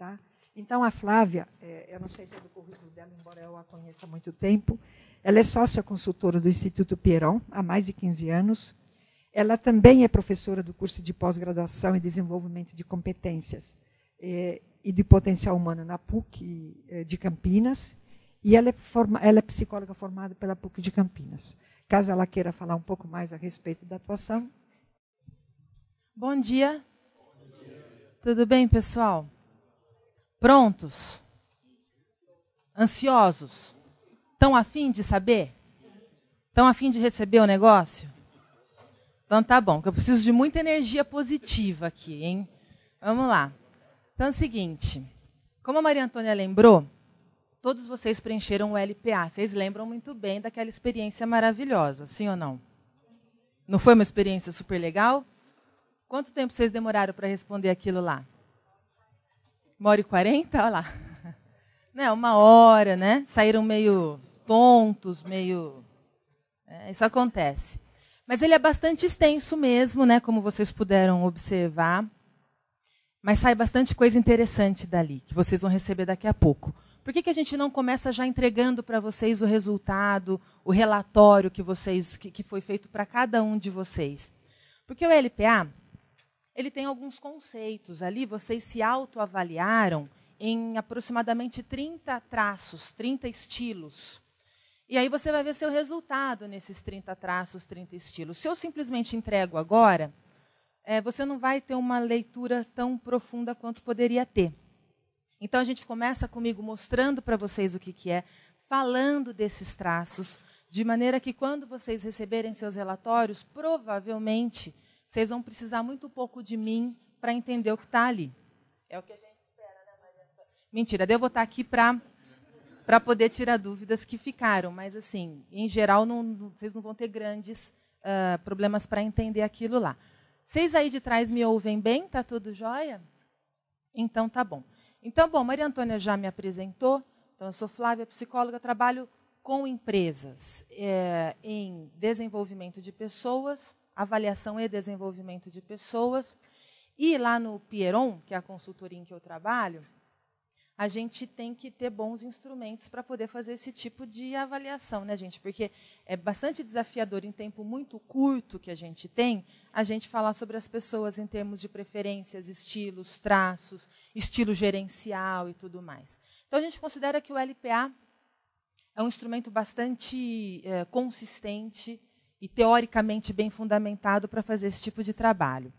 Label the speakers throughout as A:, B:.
A: Tá? Então, a Flávia, eu não sei todo o currículo dela, embora eu a conheça há muito tempo, ela é sócia consultora do Instituto Pieron, há mais de 15 anos. Ela também é professora do curso de pós-graduação e desenvolvimento de competências e de potencial humano na PUC de Campinas, e ela é psicóloga formada pela PUC de Campinas. Caso ela queira falar um pouco mais a respeito da atuação.
B: Bom dia. Tudo bem, pessoal? Prontos? Ansiosos? Estão a fim de saber? Estão a fim de receber o negócio? Então tá bom, que eu preciso de muita energia positiva aqui, hein? Vamos lá. Então é o seguinte, como a Maria Antônia lembrou, todos vocês preencheram o LPA. Vocês lembram muito bem daquela experiência maravilhosa, sim ou não? Não foi uma experiência super legal? Quanto tempo vocês demoraram para responder aquilo lá? 1h40? Olha lá. Não, 1 hora, né? Saíram meio tontos, meio... isso acontece. Mas ele é bastante extenso mesmo, né? Como vocês puderam observar. Mas sai bastante coisa interessante dali, que vocês vão receber daqui a pouco. Por que a gente não começa já entregando para vocês o resultado, o relatório que foi feito para cada um de vocês? Porque o LPA, ele tem alguns conceitos ali, vocês se autoavaliaram em aproximadamente 30 traços, 30 estilos. E aí você vai ver seu resultado nesses 30 traços, 30 estilos. Se eu simplesmente entrego agora, você não vai ter uma leitura tão profunda quanto poderia ter. Então, a gente começa comigo mostrando para vocês o que é, falando desses traços, de maneira que quando vocês receberem seus relatórios, provavelmente, vocês vão precisar muito pouco de mim para entender o que está ali. É o que a gente espera, né, Maria Antônia? Mentira, eu vou estar aqui para poder tirar dúvidas que ficaram, mas, assim, em geral, vocês não vão ter grandes problemas para entender aquilo lá. Vocês aí de trás me ouvem bem? Está tudo jóia? Então, tá bom. Então, bom, Maria Antônia já me apresentou. Então, eu sou Flávia, psicóloga, trabalho com empresas em desenvolvimento de pessoas, avaliação e desenvolvimento de pessoas. E lá no Pieron, que é a consultoria em que eu trabalho, a gente tem que ter bons instrumentos para poder fazer esse tipo de avaliação, né, gente? Porque é bastante desafiador, em tempo muito curto que a gente tem, a gente falar sobre as pessoas em termos de preferências, estilos, traços, estilo gerencial e tudo mais. Então, a gente considera que o LPA é um instrumento bastante consistente e teoricamente bem fundamentado para fazer esse tipo de trabalho.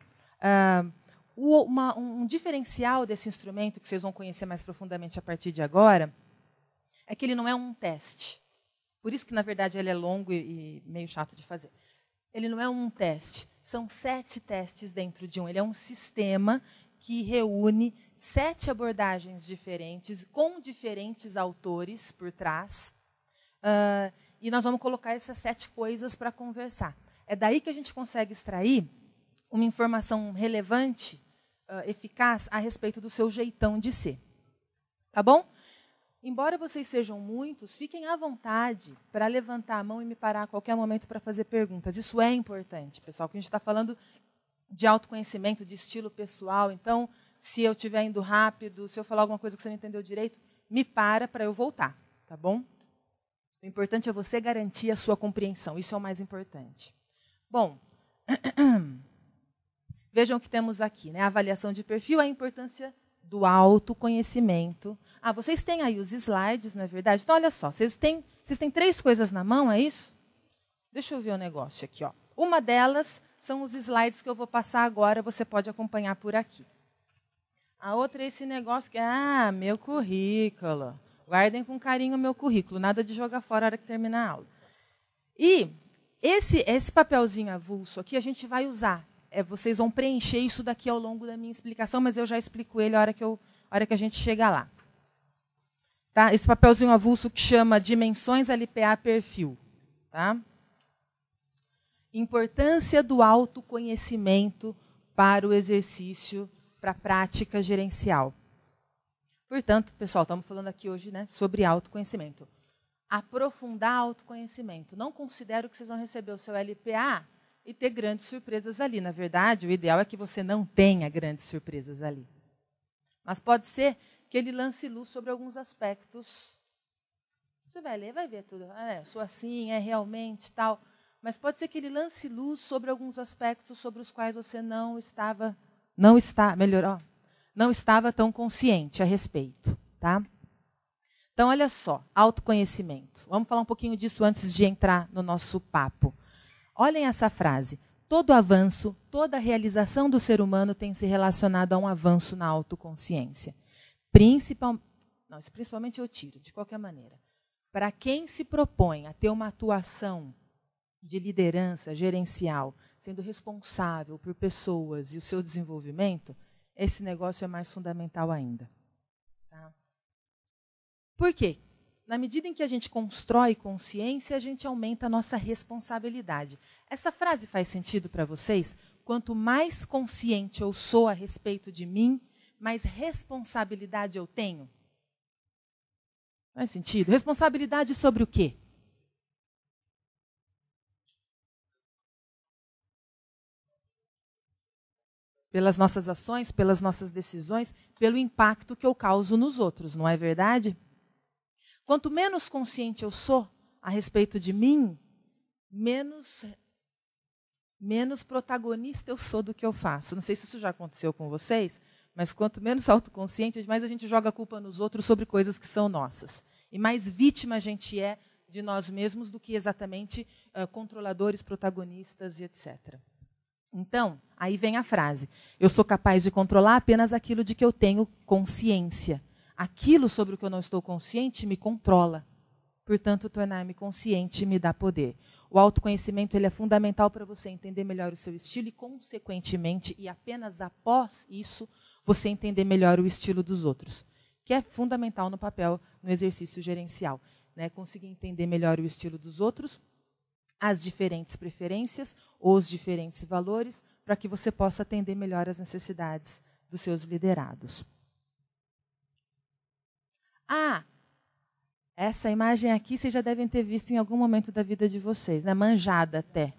B: Um diferencial desse instrumento, que vocês vão conhecer mais profundamente a partir de agora, é que ele não é um teste. Por isso que, na verdade, ele é longo e meio chato de fazer. Ele não é um teste. São 7 testes dentro de um. Ele é um sistema que reúne 7 abordagens diferentes, com diferentes autores por trás. E nós vamos colocar essas 7 coisas para conversar. É daí que a gente consegue extrair uma informação relevante, eficaz, a respeito do seu jeitão de ser. Tá bom? Embora vocês sejam muitos, fiquem à vontade para levantar a mão e me parar a qualquer momento para fazer perguntas. Isso é importante, pessoal, que a gente está falando de autoconhecimento, de estilo pessoal. Então, se eu estiver indo rápido, se eu falar alguma coisa que você não entendeu direito, me para eu voltar, tá bom? O importante é você garantir a sua compreensão. Isso é o mais importante. Bom, vejam o que temos aqui, né? A avaliação de perfil, a importância do autoconhecimento. Vocês têm aí os slides, não é verdade? Então, olha só, vocês têm 3 coisas na mão, é isso? Deixa eu ver o negócio aqui. Ó. Uma delas são os slides que eu vou passar agora, você pode acompanhar por aqui. A outra é esse negócio que é, meu currículo. Guardem com carinho o meu currículo, nada de jogar fora na hora que terminar a aula. E esse papelzinho avulso aqui a gente vai usar. Vocês vão preencher isso daqui ao longo da minha explicação, mas eu já explico ele a hora que a gente chegar lá. Tá? Esse papelzinho avulso que chama Dimensões LPA Perfil. Tá? Importância do autoconhecimento para o exercício, para a prática gerencial. Portanto, pessoal, estamos falando aqui hoje, né, sobre autoconhecimento. Aprofundar autoconhecimento. Não considero que vocês vão receber o seu LPA e ter grandes surpresas ali. Na verdade, o ideal é que você não tenha grandes surpresas ali. Mas pode ser que ele lance luz sobre alguns aspectos. Você vai ler, vai ver tudo. Sou assim, realmente, tal. Mas pode ser que ele lance luz sobre alguns aspectos sobre os quais você não estava tão consciente a respeito. Tá? Então, olha só, autoconhecimento. Vamos falar um pouquinho disso antes de entrar no nosso papo. Olhem essa frase. Todo avanço, toda realização do ser humano tem se relacionado a um avanço na autoconsciência. Principalmente eu tiro, de qualquer maneira. Para quem se propõe a ter uma atuação de liderança gerencial, sendo responsável por pessoas e o seu desenvolvimento, esse negócio é mais fundamental ainda. Tá? Por quê? Na medida em que a gente constrói consciência, a gente aumenta a nossa responsabilidade. Essa frase faz sentido para vocês? Quanto mais consciente eu sou a respeito de mim, mais responsabilidade eu tenho? Faz sentido? Responsabilidade sobre o quê? Pelas nossas ações, pelas nossas decisões, pelo impacto que eu causo nos outros, não é verdade? Quanto menos consciente eu sou a respeito de mim, menos protagonista eu sou do que eu faço. Não sei se isso já aconteceu com vocês, mas quanto menos autoconsciente, mais a gente joga a culpa nos outros sobre coisas que são nossas. E mais vítima a gente é de nós mesmos do que exatamente controladores, protagonistas e etc. Então, aí vem a frase. Eu sou capaz de controlar apenas aquilo de que eu tenho consciência. Aquilo sobre o que eu não estou consciente me controla. Portanto, tornar-me consciente me dá poder. O autoconhecimento ele é fundamental para você entender melhor o seu estilo e, consequentemente, e apenas após isso, você entender melhor o estilo dos outros. Que é fundamental no exercício gerencial. Né? Conseguir entender melhor o estilo dos outros, as diferentes preferências, os diferentes valores, para que você possa atender melhor as necessidades dos seus liderados. Essa imagem aqui vocês já devem ter visto em algum momento da vida de vocês, né? Manjada até.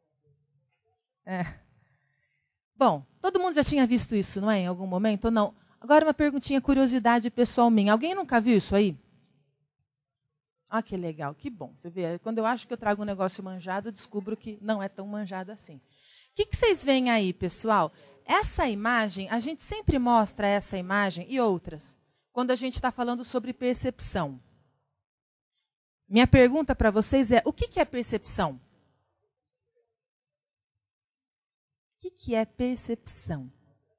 B: Bom, todo mundo já tinha visto isso, não é? Em algum momento ou não? Agora uma perguntinha, curiosidade pessoal minha. Alguém nunca viu isso aí? Que legal, que bom. Você vê, quando eu acho que eu trago um negócio manjado, eu descubro que não é tão manjado assim. O que vocês veem aí, pessoal? Essa imagem, a gente sempre mostra essa imagem e outras, quando a gente está falando sobre percepção. Minha pergunta para vocês é, o que é percepção? O que é percepção?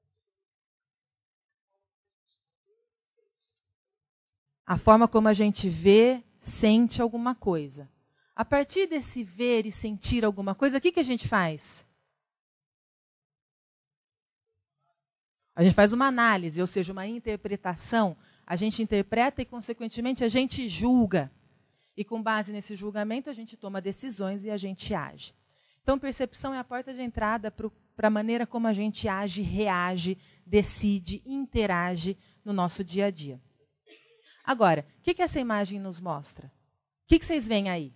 B: A forma como a gente vê, sente alguma coisa. A partir desse ver e sentir alguma coisa, o que a gente faz? A gente faz uma análise, ou seja, uma interpretação. A gente interpreta e, consequentemente, a gente julga. E, com base nesse julgamento, a gente toma decisões e a gente age. Então, percepção é a porta de entrada para a maneira como a gente age, reage, decide, interage no nosso dia a dia. Agora, o que essa imagem nos mostra? O que vocês veem aí?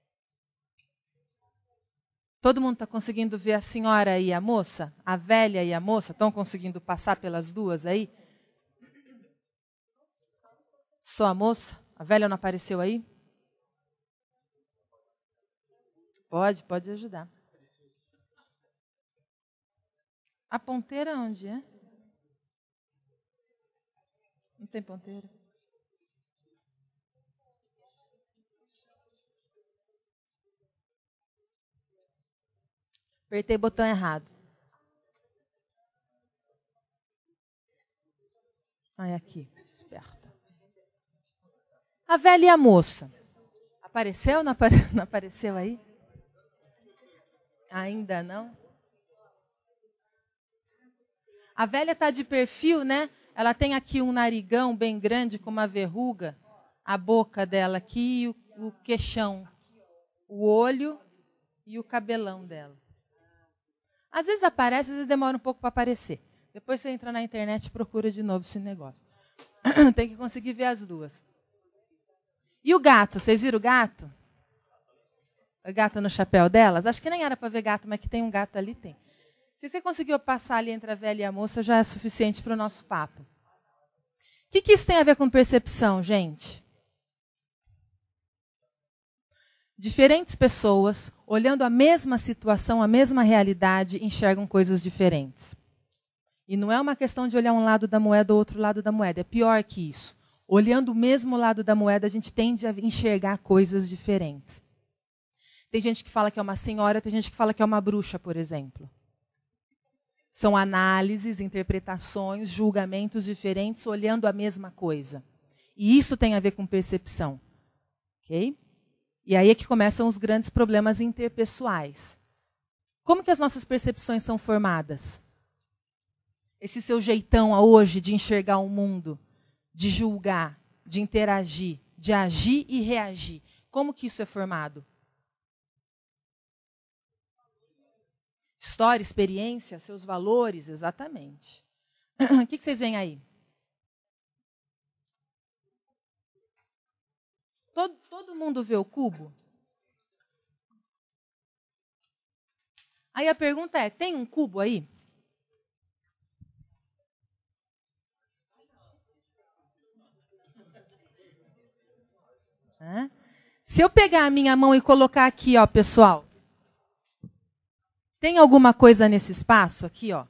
B: Todo mundo está conseguindo ver a senhora e a moça? A velha e a moça? Estão conseguindo passar pelas duas aí? Só a moça? A velha não apareceu aí? Pode ajudar. A ponteira onde é? Não tem ponteira. Apertei o botão errado. Aqui, esperta. A velha e a moça. Apareceu ou não apareceu aí? Ainda não? A velha está de perfil, né? Ela tem aqui um narigão bem grande com uma verruga. A boca dela aqui e o queixão. O olho e o cabelão dela. Às vezes aparece, às vezes demora um pouco para aparecer. Depois você entra na internet e procura de novo esse negócio. Tem que conseguir ver as duas. E o gato? Vocês viram o gato? O gato no chapéu delas? Acho que nem era para ver gato, mas que tem um gato ali, tem. Se você conseguiu passar ali entre a velha e a moça, já é suficiente para o nosso papo. que isso tem a ver com percepção, gente? Diferentes pessoas, olhando a mesma situação, a mesma realidade, enxergam coisas diferentes. E não é uma questão de olhar um lado da moeda ou outro lado da moeda. É pior que isso. Olhando o mesmo lado da moeda, a gente tende a enxergar coisas diferentes. Tem gente que fala que é uma senhora, tem gente que fala que é uma bruxa, por exemplo. São análises, interpretações, julgamentos diferentes, olhando a mesma coisa. E isso tem a ver com percepção. Ok? E aí é que começam os grandes problemas interpessoais. Como que as nossas percepções são formadas? Esse seu jeitão hoje de enxergar o mundo, de julgar, de interagir, de agir e reagir. Como que isso é formado? História, experiência, seus valores, exatamente. O que vocês veem aí? Todo mundo vê o cubo? Aí a pergunta é, tem um cubo aí? Se eu pegar a minha mão e colocar aqui, ó, pessoal, tem alguma coisa nesse espaço aqui, ó?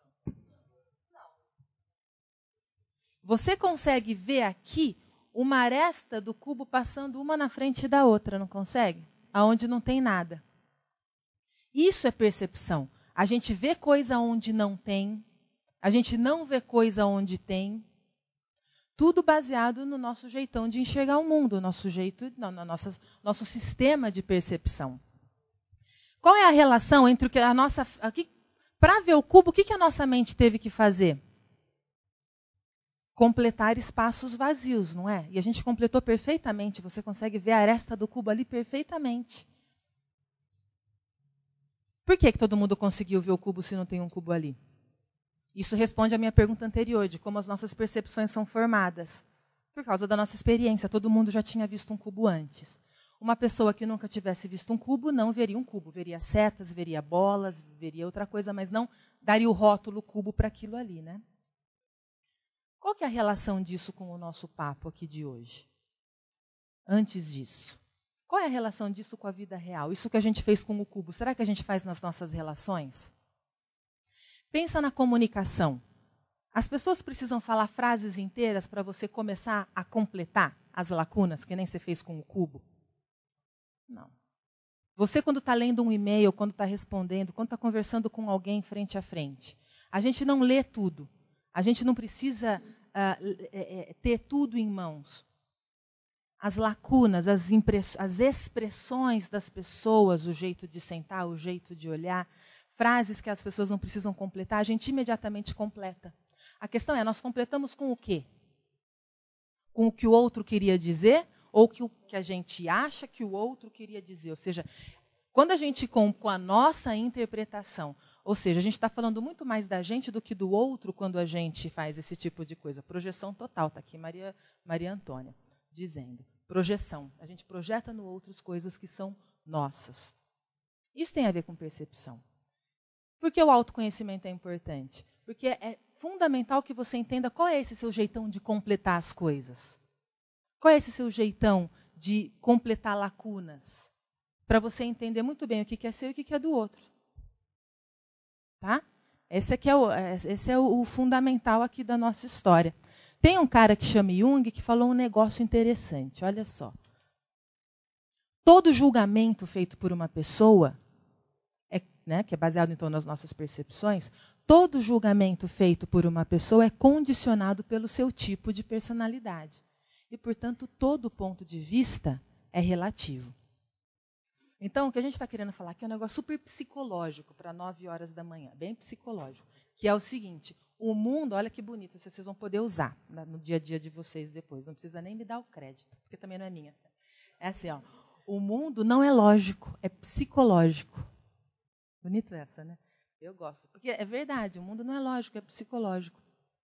B: Você consegue ver aqui uma aresta do cubo passando uma na frente da outra, não consegue? Aonde não tem nada. Isso é percepção. A gente vê coisa onde não tem, a gente não vê coisa onde tem. Tudo baseado no nosso jeitão de enxergar o mundo, nosso nosso sistema de percepção. Qual é a relação entre o que a nossa... Para ver o cubo, o que a nossa mente teve que fazer? Completar espaços vazios, não é? E a gente completou perfeitamente. Você consegue ver a aresta do cubo ali perfeitamente. Por que todo mundo conseguiu ver o cubo se não tem um cubo ali? Isso responde à minha pergunta anterior, de como as nossas percepções são formadas. Por causa da nossa experiência, todo mundo já tinha visto um cubo antes. Uma pessoa que nunca tivesse visto um cubo, não veria um cubo. Veria setas, veria bolas, veria outra coisa, mas não daria o rótulo cubo para aquilo ali, né? Qual que é a relação disso com o nosso papo aqui de hoje? Antes disso. Qual é a relação disso com a vida real? Isso que a gente fez com o cubo, será que a gente faz nas nossas relações? Pensa na comunicação. As pessoas precisam falar frases inteiras para você começar a completar as lacunas, que nem você fez com o cubo? Não. Você, quando está lendo um e-mail, quando está respondendo, quando está conversando com alguém frente a frente, a gente não lê tudo. A gente não precisa ter tudo em mãos. As lacunas, as expressões das pessoas, o jeito de sentar, o jeito de olhar, frases que as pessoas não precisam completar, a gente imediatamente completa. A questão é, nós completamos com o quê? Com o que o outro queria dizer ou com o que a gente acha que o outro queria dizer? Ou seja, quando a gente com a nossa interpretação, ou seja, a gente está falando muito mais da gente do que do outro quando a gente faz esse tipo de coisa. Projeção total, está aqui Maria Antônia dizendo. Projeção. A gente projeta no outro as coisas que são nossas. Isso tem a ver com percepção. Por que o autoconhecimento é importante? Porque é fundamental que você entenda qual é esse seu jeitão de completar as coisas. Qual é esse seu jeitão de completar lacunas? Para você entender muito bem o que é seu e o que é do outro. Tá? Esse é o fundamental aqui da nossa história. Tem um cara que chama Jung que falou um negócio interessante. Olha só. Todo julgamento feito por uma pessoa, que é baseado então nas nossas percepções, todo julgamento feito por uma pessoa é condicionado pelo seu tipo de personalidade. E, portanto, todo ponto de vista é relativo. Então, o que a gente está querendo falar aqui é um negócio super psicológico para 9 horas da manhã, bem psicológico, que é o seguinte, o mundo, olha que bonito, vocês vão poder usar no dia a dia de vocês depois, não precisa nem me dar o crédito, porque também não é minha. É assim, ó, o mundo não é lógico, é psicológico. Bonito essa, né? Eu gosto, porque é verdade, o mundo não é lógico, é psicológico.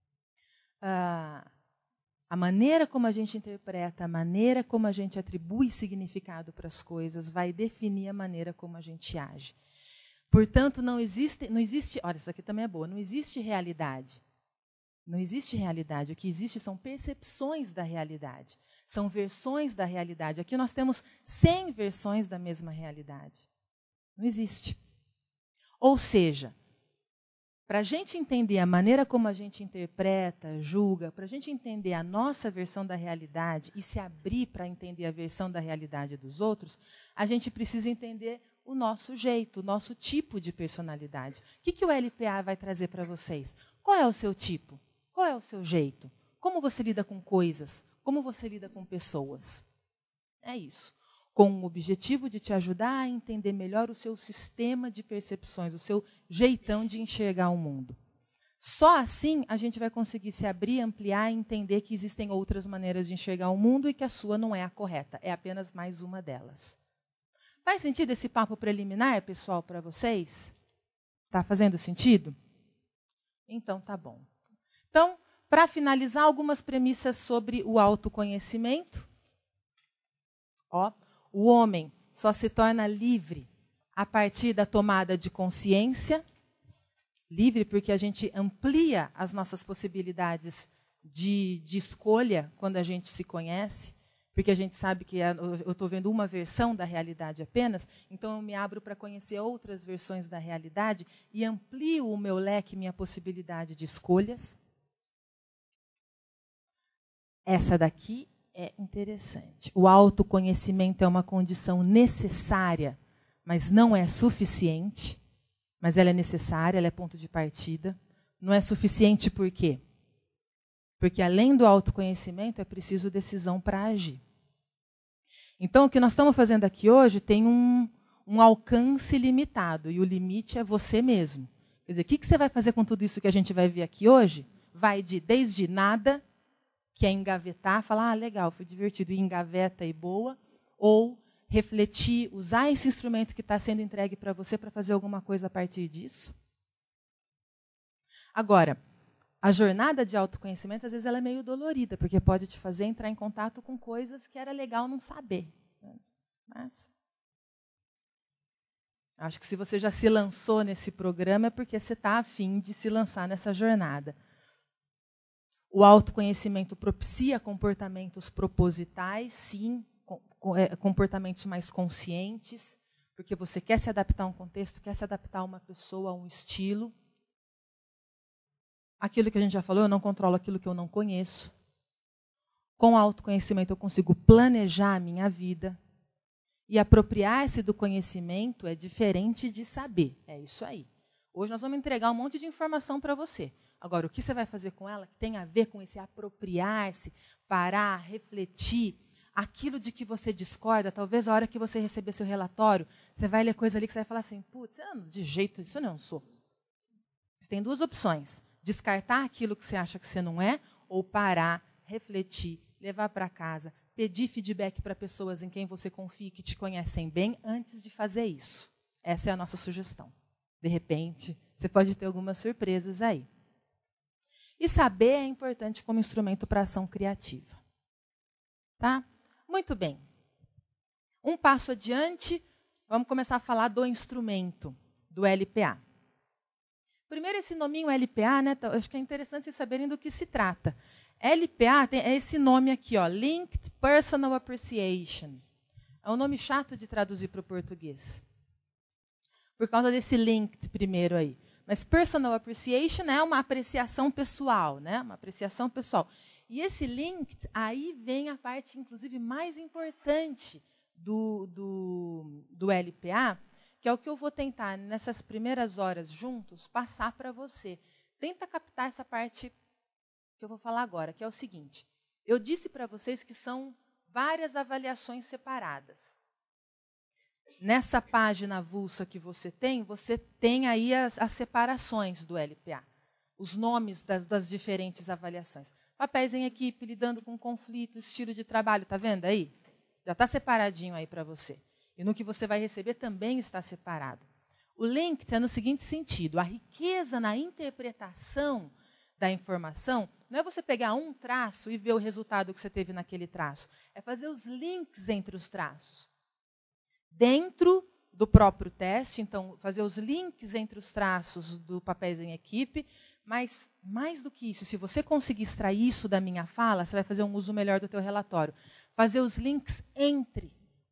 B: A maneira como a gente interpreta, a maneira como a gente atribui significado para as coisas vai definir a maneira como a gente age. Portanto, não existe, olha, isso aqui também é boa, não existe realidade. Não existe realidade. O que existe são percepções da realidade. São versões da realidade. Aqui nós temos 100 versões da mesma realidade. Não existe. Ou seja, para a gente entender a maneira como a gente interpreta, julga, para a gente entender a nossa versão da realidade e se abrir para entender a versão da realidade dos outros, a gente precisa entender o nosso jeito, o nosso tipo de personalidade. O que o LPA vai trazer para vocês? Qual é o seu tipo? Qual é o seu jeito? Como você lida com coisas? Como você lida com pessoas? É isso. Com o objetivo de te ajudar a entender melhor o seu sistema de percepções, o seu jeitão de enxergar o mundo. Só assim a gente vai conseguir se abrir, ampliar e entender que existem outras maneiras de enxergar o mundo e que a sua não é a correta, é apenas mais uma delas. Faz sentido esse papo preliminar, pessoal, para vocês? Está fazendo sentido? Então, tá bom. Então, para finalizar, algumas premissas sobre o autoconhecimento. O homem só se torna livre a partir da tomada de consciência. Livre porque a gente amplia as nossas possibilidades de escolha quando a gente se conhece. Porque a gente sabe que eu estou vendo uma versão da realidade apenas, então eu me abro para conhecer outras versões da realidade e amplio o meu leque, minha possibilidade de escolhas. Essa daqui é interessante. O autoconhecimento é uma condição necessária, mas não é suficiente. Mas ela é necessária, ela é ponto de partida. Não é suficiente por quê? Porque além do autoconhecimento é preciso decisão para agir. Então o que nós estamos fazendo aqui hoje tem um alcance limitado, e o limite é você mesmo. Quer dizer, o que você vai fazer com tudo isso que a gente vai ver aqui hoje? Vai desde nada, que é engavetar, falar, legal, foi divertido, e engaveta e boa, ou refletir, usar esse instrumento que está sendo entregue para você para fazer alguma coisa a partir disso. Agora, a jornada de autoconhecimento, às vezes, ela é meio dolorida, porque pode te fazer entrar em contato com coisas que era legal não saber. Mas acho que se você já se lançou nesse programa é porque você está a fim de se lançar nessa jornada. O autoconhecimento propicia comportamentos propositais, sim, comportamentos mais conscientes, porque você quer se adaptar a um contexto, quer se adaptar a uma pessoa, a um estilo. Aquilo que a gente já falou, eu não controlo aquilo que eu não conheço. Com o autoconhecimento eu consigo planejar a minha vida. E apropriar-se do conhecimento é diferente de saber. É isso aí. Hoje nós vamos entregar um monte de informação para você. Agora, o que você vai fazer com ela que tem a ver com esse apropriar-se, parar, refletir, aquilo de que você discorda, talvez a hora que você receber seu relatório, você vai ler coisa ali que você vai falar assim, putz, de jeito isso eu não sou. Você tem duas opções. Descartar aquilo que você acha que você não é, ou parar, refletir, levar para casa, pedir feedback para pessoas em quem você confia, que te conhecem bem, antes de fazer isso. Essa é a nossa sugestão. De repente, você pode ter algumas surpresas aí. E saber é importante como instrumento para ação criativa. Tá? Muito bem. Um passo adiante, vamos começar a falar do instrumento, do LPA. Primeiro, esse nominho LPA, né, acho que é interessante vocês saberem do que se trata. LPA é esse nome aqui, ó, Linked Personal Appreciation. É um nome chato de traduzir para o português. Por causa desse linked primeiro aí. Mas Personal Appreciation é uma apreciação pessoal, né? Uma apreciação pessoal. E esse linked, aí vem a parte, inclusive, mais importante do LPA, que é o que eu vou tentar, nessas primeiras horas juntos, passar para você. Tenta captar essa parte que eu vou falar agora, que é o seguinte. Eu disse para vocês que são várias avaliações separadas. Nessa página avulsa que você tem aí as separações do LPA. Os nomes das diferentes avaliações. Papéis em equipe, lidando com conflito, estilo de trabalho, está vendo aí? Já está separadinho aí para você. E no que você vai receber também está separado. O linked é no seguinte sentido, a riqueza na interpretação da informação não é você pegar um traço e ver o resultado que você teve naquele traço. É fazer os links entre os traços. Dentro do próprio teste, então, fazer os links entre os traços do papéis em equipe, Mas, mais do que isso, se você conseguir extrair isso da minha fala, você vai fazer um uso melhor do teu relatório. Fazer os links entre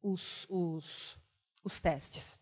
B: os testes.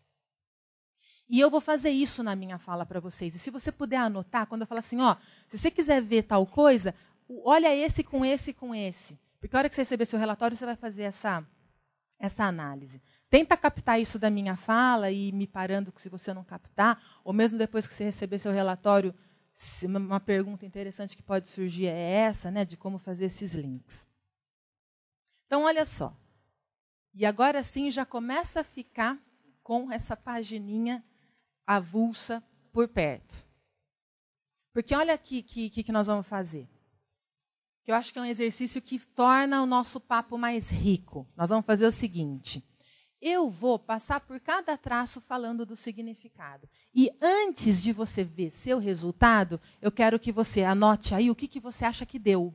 B: E eu vou fazer isso na minha fala para vocês. E se você puder anotar, quando eu falar assim, ó, se você quiser ver tal coisa, olha esse com esse com esse. Porque a hora que você receber seu relatório, você vai fazer essa análise. Tenta captar isso da minha fala e ir me parando se você não captar, ou mesmo depois que você receber seu relatório, uma pergunta interessante que pode surgir é essa, né, de como fazer esses links. Então, olha só. E agora sim já começa a ficar com essa pagininha avulsa por perto. Porque olha aqui que nós vamos fazer. Que eu acho que é um exercício que torna o nosso papo mais rico. Nós vamos fazer o seguinte. Eu vou passar por cada traço falando do significado. E antes de você ver seu resultado, eu quero que você anote aí o que você acha que deu.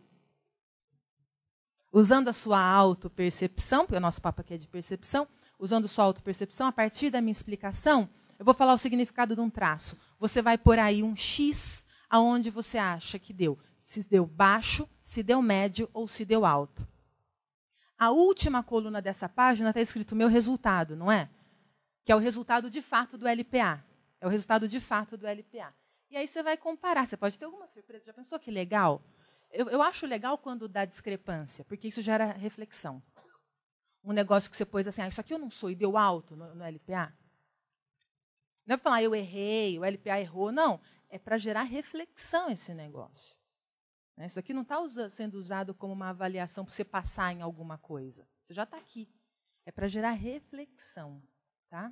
B: Usando a sua autopercepção, porque o nosso papo aqui é de percepção, usando sua autopercepção, a partir da minha explicação, eu vou falar o significado de um traço. Você vai pôr aí um X aonde você acha que deu. Se deu baixo, se deu médio ou se deu alto. A última coluna dessa página está escrito meu resultado, não é? Que é o resultado de fato do LPA. É o resultado de fato do LPA. E aí você vai comparar. Você pode ter alguma surpresa. Já pensou que legal? Eu acho legal quando dá discrepância, porque isso gera reflexão. Um negócio que você pôs assim, isso aqui eu não sou, e deu alto no LPA. Não é para falar, eu errei, o LPA errou. Não, é para gerar reflexão esse negócio. Isso aqui não está sendo usado como uma avaliação para você passar em alguma coisa. Você já está aqui. É para gerar reflexão. Tá?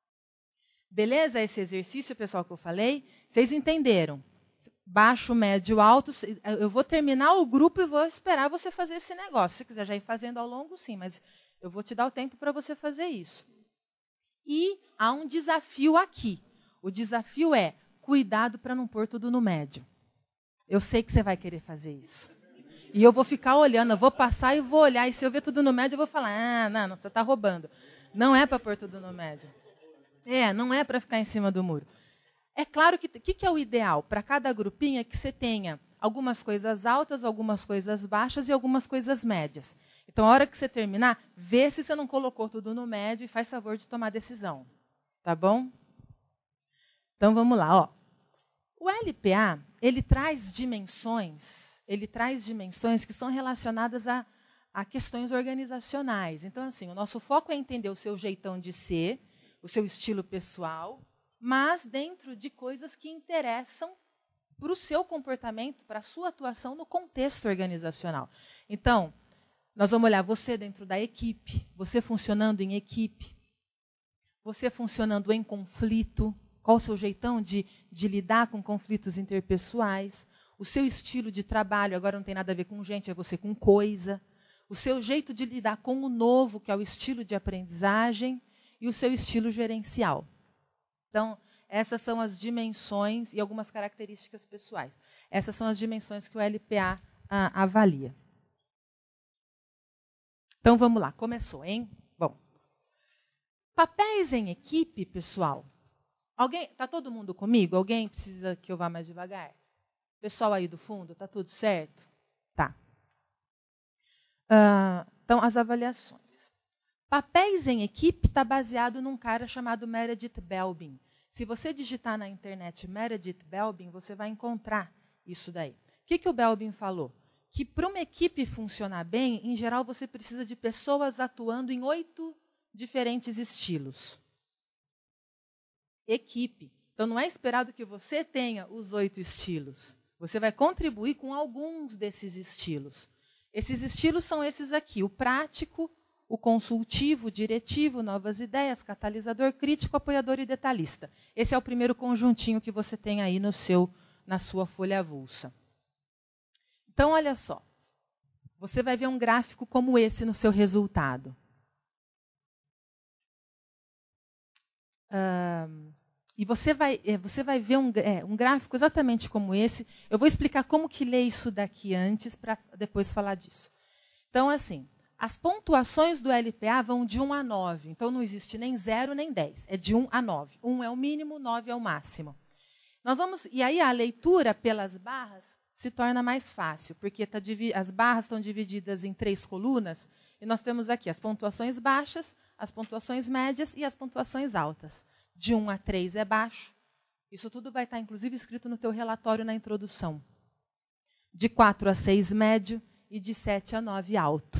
B: Beleza esse exercício, pessoal, que eu falei? Vocês entenderam? Baixo, médio, alto. Eu vou terminar o grupo e vou esperar você fazer esse negócio. Se você quiser já ir fazendo ao longo, sim, mas eu vou te dar o tempo para você fazer isso. E há um desafio aqui. O desafio é cuidado para não pôr tudo no médio. Eu sei que você vai querer fazer isso. E eu vou ficar olhando, eu vou passar e vou olhar. E se eu ver tudo no médio, eu vou falar, não, você está roubando. Não é para pôr tudo no médio. Não é para ficar em cima do muro. É claro que o que é o ideal? Para cada grupinho é que você tenha algumas coisas altas, algumas coisas baixas e algumas coisas médias. Então, a hora que você terminar, vê se você não colocou tudo no médio e faz favor de tomar decisão. Tá bom? Então, vamos lá. Ó. O LPA, ele traz dimensões que são relacionadas a questões organizacionais. Então, assim, o nosso foco é entender o seu jeitão de ser, o seu estilo pessoal, mas dentro de coisas que interessam para o seu comportamento, para a sua atuação no contexto organizacional. Então, nós vamos olhar você dentro da equipe, você funcionando em equipe, você funcionando em conflito, qual o seu jeitão de lidar com conflitos interpessoais, o seu estilo de trabalho, agora não tem nada a ver com gente, é você com coisa, o seu jeito de lidar com o novo, que é o estilo de aprendizagem, e o seu estilo gerencial. Então, essas são as dimensões e algumas características pessoais. Essas são as dimensões que o LPA avalia. Então, vamos lá. Começou, hein? Bom. Papéis em equipe, pessoal. Está todo mundo comigo? Alguém precisa que eu vá mais devagar? Pessoal aí do fundo, está tudo certo? Tá. Então, as avaliações. Papéis em equipe está baseado num cara chamado Meredith Belbin. Se você digitar na internet Meredith Belbin, você vai encontrar isso daí. O que o Belbin falou? Que para uma equipe funcionar bem, em geral, você precisa de pessoas atuando em 8 diferentes estilos. Equipe. Então, não é esperado que você tenha os 8 estilos. Você vai contribuir com alguns desses estilos. Esses estilos são esses aqui: o prático, o consultivo, o diretivo, novas ideias, catalisador, crítico, apoiador e detalhista. Esse é o primeiro conjuntinho que você tem aí na sua folha avulsa. Então, olha só. Você vai ver um gráfico como esse no seu resultado. E você vai ver um gráfico exatamente como esse. Eu vou explicar como que lê isso daqui antes, para depois falar disso. Então, assim, as pontuações do LPA vão de 1 a 9. Então, não existe nem 0 nem 10. É de 1 a 9. 1 é o mínimo, 9 é o máximo. E aí a leitura pelas barras se torna mais fácil, porque as barras estão divididas em 3 colunas, e nós temos aqui as pontuações baixas, as pontuações médias e as pontuações altas. De 1 a 3 é baixo. Isso tudo vai estar, inclusive, escrito no teu relatório na introdução. De 4 a 6, médio, e de 7 a 9, alto.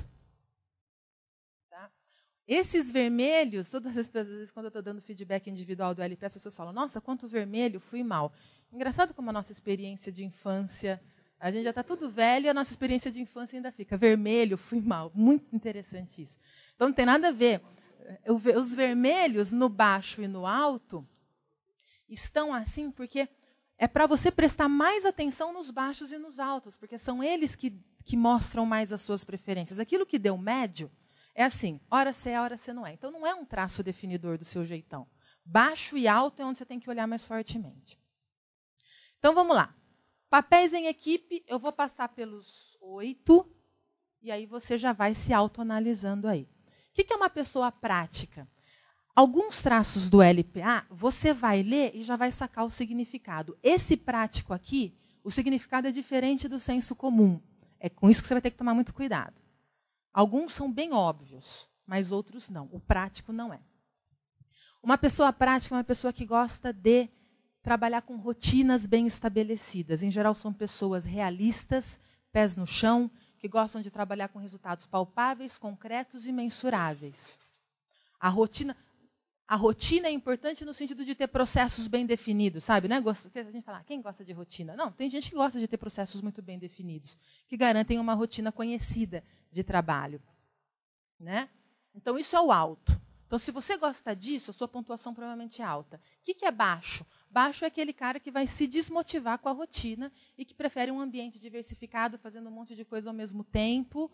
B: Tá? Esses vermelhos, todas as vezes, quando eu estou dando feedback individual do LP, as pessoas falam, nossa, quanto vermelho, fui mal. Engraçado como a nossa experiência de infância, a gente já está tudo velho e a nossa experiência de infância ainda fica vermelho, fui mal. Muito interessante isso. Então, não tem nada a ver. Os vermelhos no baixo e no alto estão assim porque é para você prestar mais atenção nos baixos e nos altos, porque são eles que mostram mais as suas preferências. Aquilo que deu médio é assim, hora você é, hora você não é. Então, não é um traço definidor do seu jeitão. Baixo e alto é onde você tem que olhar mais fortemente. Então, vamos lá. Papéis em equipe, eu vou passar pelos 8, e aí você já vai se autoanalisando aí. O que é uma pessoa prática? Alguns traços do LPA, você vai ler e já vai sacar o significado. Esse prático aqui, o significado é diferente do senso comum. É com isso que você vai ter que tomar muito cuidado. Alguns são bem óbvios, mas outros não. O prático não é. Uma pessoa prática é uma pessoa que gosta de trabalhar com rotinas bem estabelecidas. Em geral, são pessoas realistas, pés no chão, que gostam de trabalhar com resultados palpáveis, concretos e mensuráveis. A rotina é importante no sentido de ter processos bem definidos, sabe? Né? A gente fala, quem gosta de rotina? Não, tem gente que gosta de ter processos muito bem definidos, que garantem uma rotina conhecida de trabalho. Né? Então, isso é o alto. Então, se você gosta disso, a sua pontuação provavelmente é alta. O que é baixo? Baixo é aquele cara que vai se desmotivar com a rotina e que prefere um ambiente diversificado, fazendo um monte de coisa ao mesmo tempo,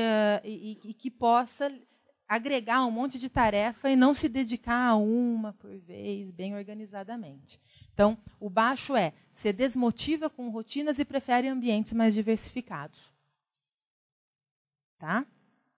B: e que possa agregar um monte de tarefa e não se dedicar a uma por vez, bem organizadamente. Então, o baixo se desmotiva com rotinas e prefere ambientes mais diversificados. Tá?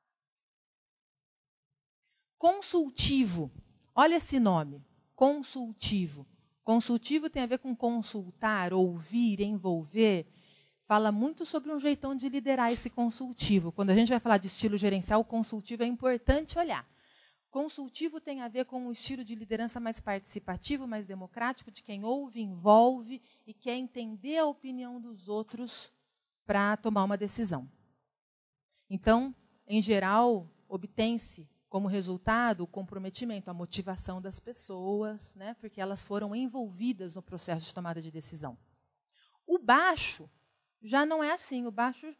B: Consultivo. Olha esse nome. Consultivo. Consultivo tem a ver com consultar, ouvir, envolver. Fala muito sobre um jeitão de liderar esse consultivo. Quando a gente vai falar de estilo gerencial, o consultivo é importante olhar. Consultivo tem a ver com um estilo de liderança mais participativo, mais democrático, de quem ouve, envolve e quer entender a opinião dos outros para tomar uma decisão. Então, em geral, obtém-se como resultado o comprometimento, a motivação das pessoas, né, porque elas foram envolvidas no processo de tomada de decisão. O baixo já não é assim. O baixo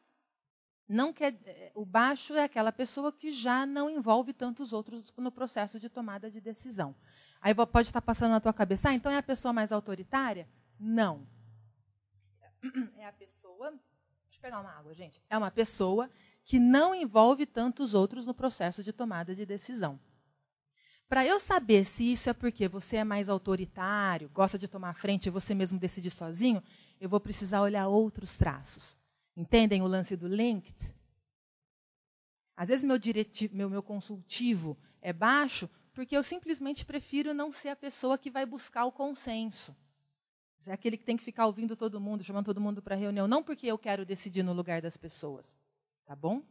B: é aquela pessoa que já não envolve tantos outros no processo de tomada de decisão. Aí pode estar passando na tua cabeça, então é a pessoa mais autoritária? Não. É a pessoa... Deixa eu pegar uma água, gente. É uma pessoa que não envolve tantos outros no processo de tomada de decisão. Para eu saber se isso é porque você é mais autoritário, gosta de tomar a frente e você mesmo decidir sozinho, eu vou precisar olhar outros traços. Entendem o lance do linked? Às vezes meu consultivo é baixo porque eu simplesmente prefiro não ser a pessoa que vai buscar o consenso. É aquele que tem que ficar ouvindo todo mundo, chamando todo mundo para reunião, não porque eu quero decidir no lugar das pessoas. Tá bom?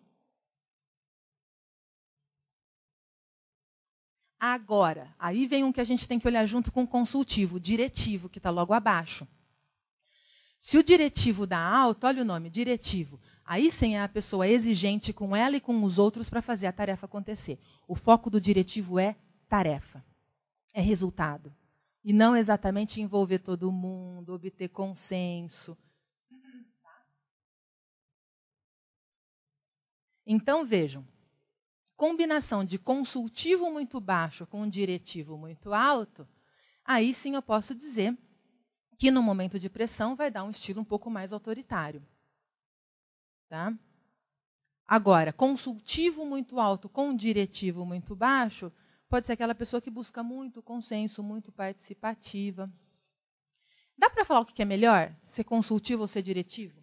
B: Agora, aí vem um que a gente tem que olhar junto com o consultivo, o diretivo, que está logo abaixo. Se o diretivo dá alto, olha o nome, diretivo. Aí sim é a pessoa exigente com ela e com os outros para fazer a tarefa acontecer. O foco do diretivo é tarefa, é resultado. E não exatamente envolver todo mundo, obter consenso. Então, vejam, combinação de consultivo muito baixo com diretivo muito alto, aí sim eu posso dizer que no momento de pressão vai dar um estilo um pouco mais autoritário. Tá? Agora, consultivo muito alto com diretivo muito baixo, pode ser aquela pessoa que busca muito consenso, muito participativa. Dá para falar o que é melhor? Ser consultivo ou ser diretivo?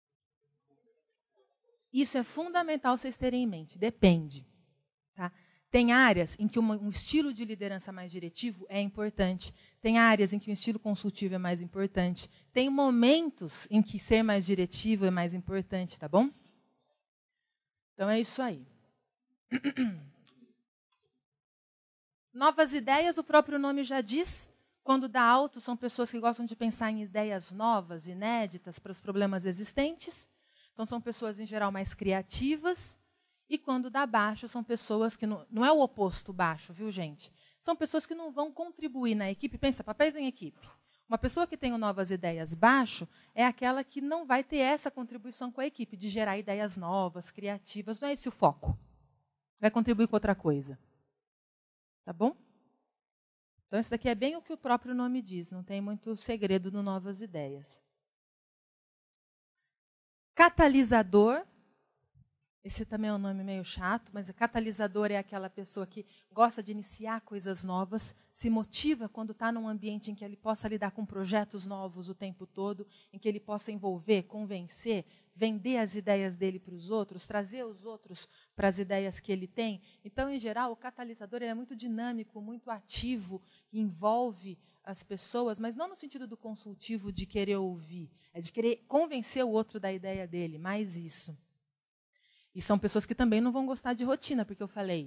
B: Isso é fundamental vocês terem em mente. Depende. Tá? Tem áreas em que um estilo de liderança mais diretivo é importante. Tem áreas em que um estilo consultivo é mais importante. Tem momentos em que ser mais diretivo é mais importante, tá bom? Então é isso aí. Novas ideias, o próprio nome já diz. Quando dá alto, são pessoas que gostam de pensar em ideias novas, inéditas para os problemas existentes. Então são pessoas, em geral, mais criativas. E quando dá baixo, são pessoas que não é o oposto baixo, viu, gente? São pessoas que não vão contribuir na equipe. Pensa, papéis em equipe. Uma pessoa que tem novas ideias baixo é aquela que não vai ter essa contribuição com a equipe, de gerar ideias novas, criativas. Não é esse o foco. Vai contribuir com outra coisa. Tá bom? Então, isso daqui é bem o que o próprio nome diz. Não tem muito segredo no Novas Ideias. Catalisador. Esse também é um nome meio chato, mas catalisador é aquela pessoa que gosta de iniciar coisas novas, se motiva quando está num ambiente em que ele possa lidar com projetos novos o tempo todo, em que ele possa envolver, convencer, vender as ideias dele para os outros, trazer os outros para as ideias que ele tem. Então, em geral, o catalisador é muito dinâmico, muito ativo, envolve as pessoas, mas não no sentido do consultivo de querer ouvir, é de querer convencer o outro da ideia dele, mais isso. E são pessoas que também não vão gostar de rotina, porque eu falei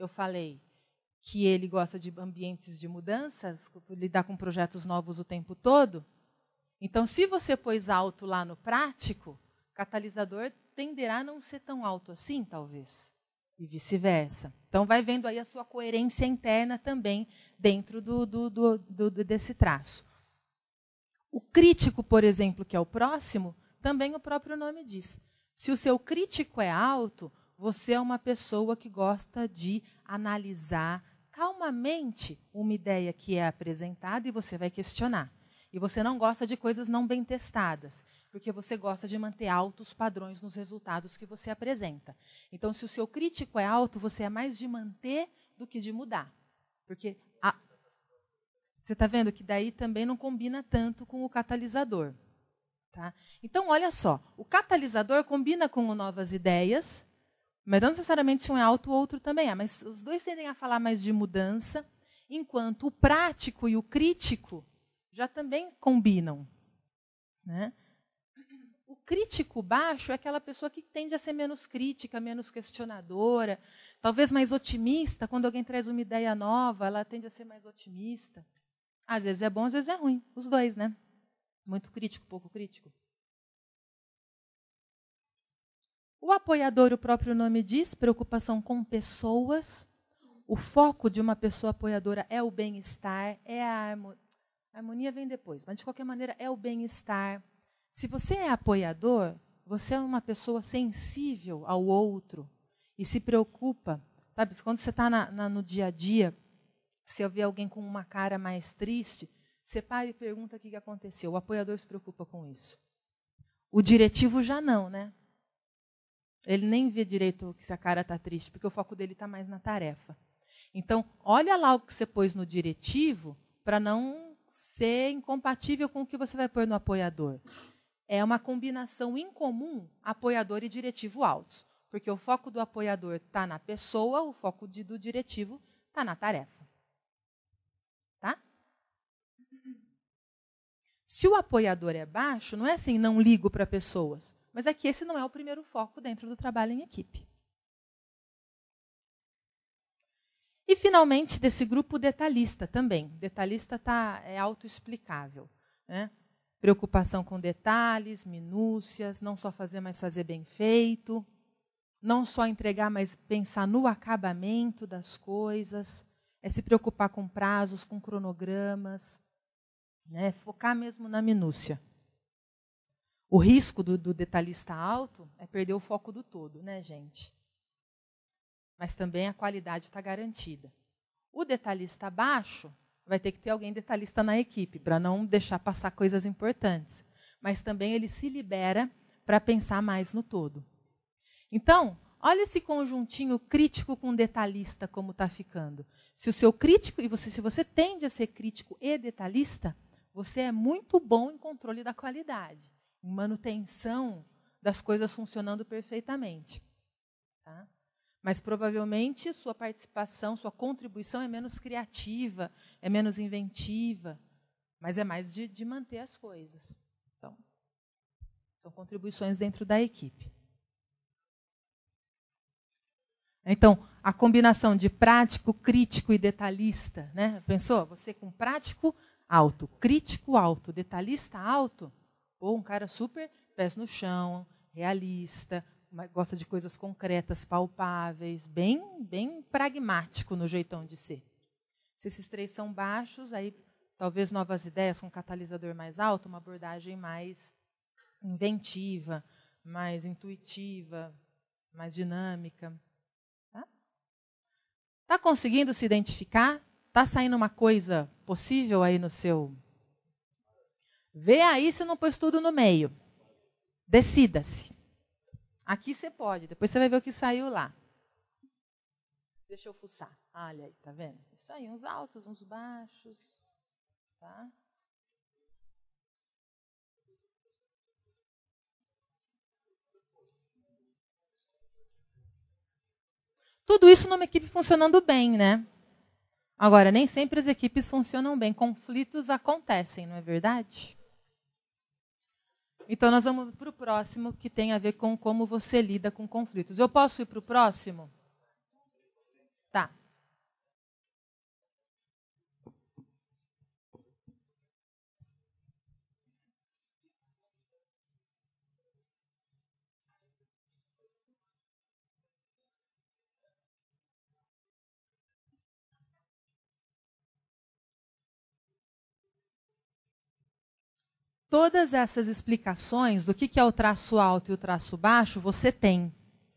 B: que ele gosta de ambientes de mudanças, lidar com projetos novos o tempo todo. Então, se você pôs alto lá no prático, catalisador tenderá a não ser tão alto assim, talvez. E vice-versa. Então, vai vendo aí a sua coerência interna também dentro desse traço. O crítico, por exemplo, que é o próximo, também o próprio nome diz. Se o seu crítico é alto, você é uma pessoa que gosta de analisar calmamente uma ideia que é apresentada e você vai questionar. E você não gosta de coisas não bem testadas, porque você gosta de manter altos padrões nos resultados que você apresenta. Então, se o seu crítico é alto, você é mais de manter do que de mudar. Porque você está vendo que daí também não combina tanto com o catalisador. Tá? Então, olha só, o catalisador combina com o Novas Ideias, mas não necessariamente se um é alto, o outro também é, mas os dois tendem a falar mais de mudança, enquanto o prático e o crítico já também combinam. Né? O crítico baixo é aquela pessoa que tende a ser menos crítica, menos questionadora, talvez mais otimista. Quando alguém traz uma ideia nova, ela tende a ser mais otimista. Às vezes é bom, às vezes é ruim, os dois, né? Muito crítico, pouco crítico. O apoiador, o próprio nome diz, preocupação com pessoas. O foco de uma pessoa apoiadora é o bem-estar, é a harmonia vem depois, mas de qualquer maneira é o bem-estar. Se você é apoiador, você é uma pessoa sensível ao outro e se preocupa. Sabe, quando você está no dia a dia, se eu ver alguém com uma cara mais triste, você para e pergunta o que aconteceu. O apoiador se preocupa com isso. O diretivo já não, né? Ele nem vê direito se a cara está triste, porque o foco dele está mais na tarefa. Então, olha lá o que você pôs no diretivo para não ser incompatível com o que você vai pôr no apoiador. É uma combinação incomum apoiador e diretivo altos, porque o foco do apoiador está na pessoa, o foco do diretivo está na tarefa. Tá? Se o apoiador é baixo, não é assim, não ligo para pessoas, mas é que esse não é o primeiro foco dentro do trabalho em equipe. E, finalmente, desse grupo detalhista também. Detalhista é autoexplicável. Né? Preocupação com detalhes, minúcias, não só fazer, mas fazer bem feito. Não só entregar, mas pensar no acabamento das coisas. É se preocupar com prazos, com cronogramas. Né? Focar mesmo na minúcia. O risco do detalhista alto é perder o foco do todo, né, gente? Mas também a qualidade está garantida. O detalhista baixo vai ter que ter alguém detalhista na equipe, para não deixar passar coisas importantes. Mas também ele se libera para pensar mais no todo. Então, olha esse conjuntinho crítico com detalhista como está ficando. Se o seu crítico, se você tende a ser crítico e detalhista, você é muito bom em controle da qualidade, em manutenção das coisas funcionando perfeitamente. Tá? Mas provavelmente sua participação, sua contribuição é menos criativa, é menos inventiva, mas é mais de manter as coisas. Então, são contribuições dentro da equipe. Então, a combinação de prático, crítico e detalhista, né? Pensou? Você com prático alto, crítico alto, detalhista alto, ou um cara super pés no chão, realista, gosta de coisas concretas, palpáveis, bem pragmático no jeitão de ser. Se esses três são baixos, aí talvez novas ideias com um catalisador mais alto, uma abordagem mais inventiva, mais intuitiva, mais dinâmica. Tá conseguindo se identificar? Tá saindo uma coisa possível aí no seu... Vê aí se não pôs tudo no meio. Decida-se. Aqui você pode, depois você vai ver o que saiu lá. Deixa eu fuçar. Olha aí, tá vendo? Isso aí, uns altos, uns baixos. Tá? Tudo isso numa equipe funcionando bem, né? Agora, nem sempre as equipes funcionam bem. Conflitos acontecem, não é verdade? Então, nós vamos para o próximo, que tem a ver com como você lida com conflitos. Eu posso ir para o próximo? Tá. Todas essas explicações do que é o traço alto e o traço baixo, você tem.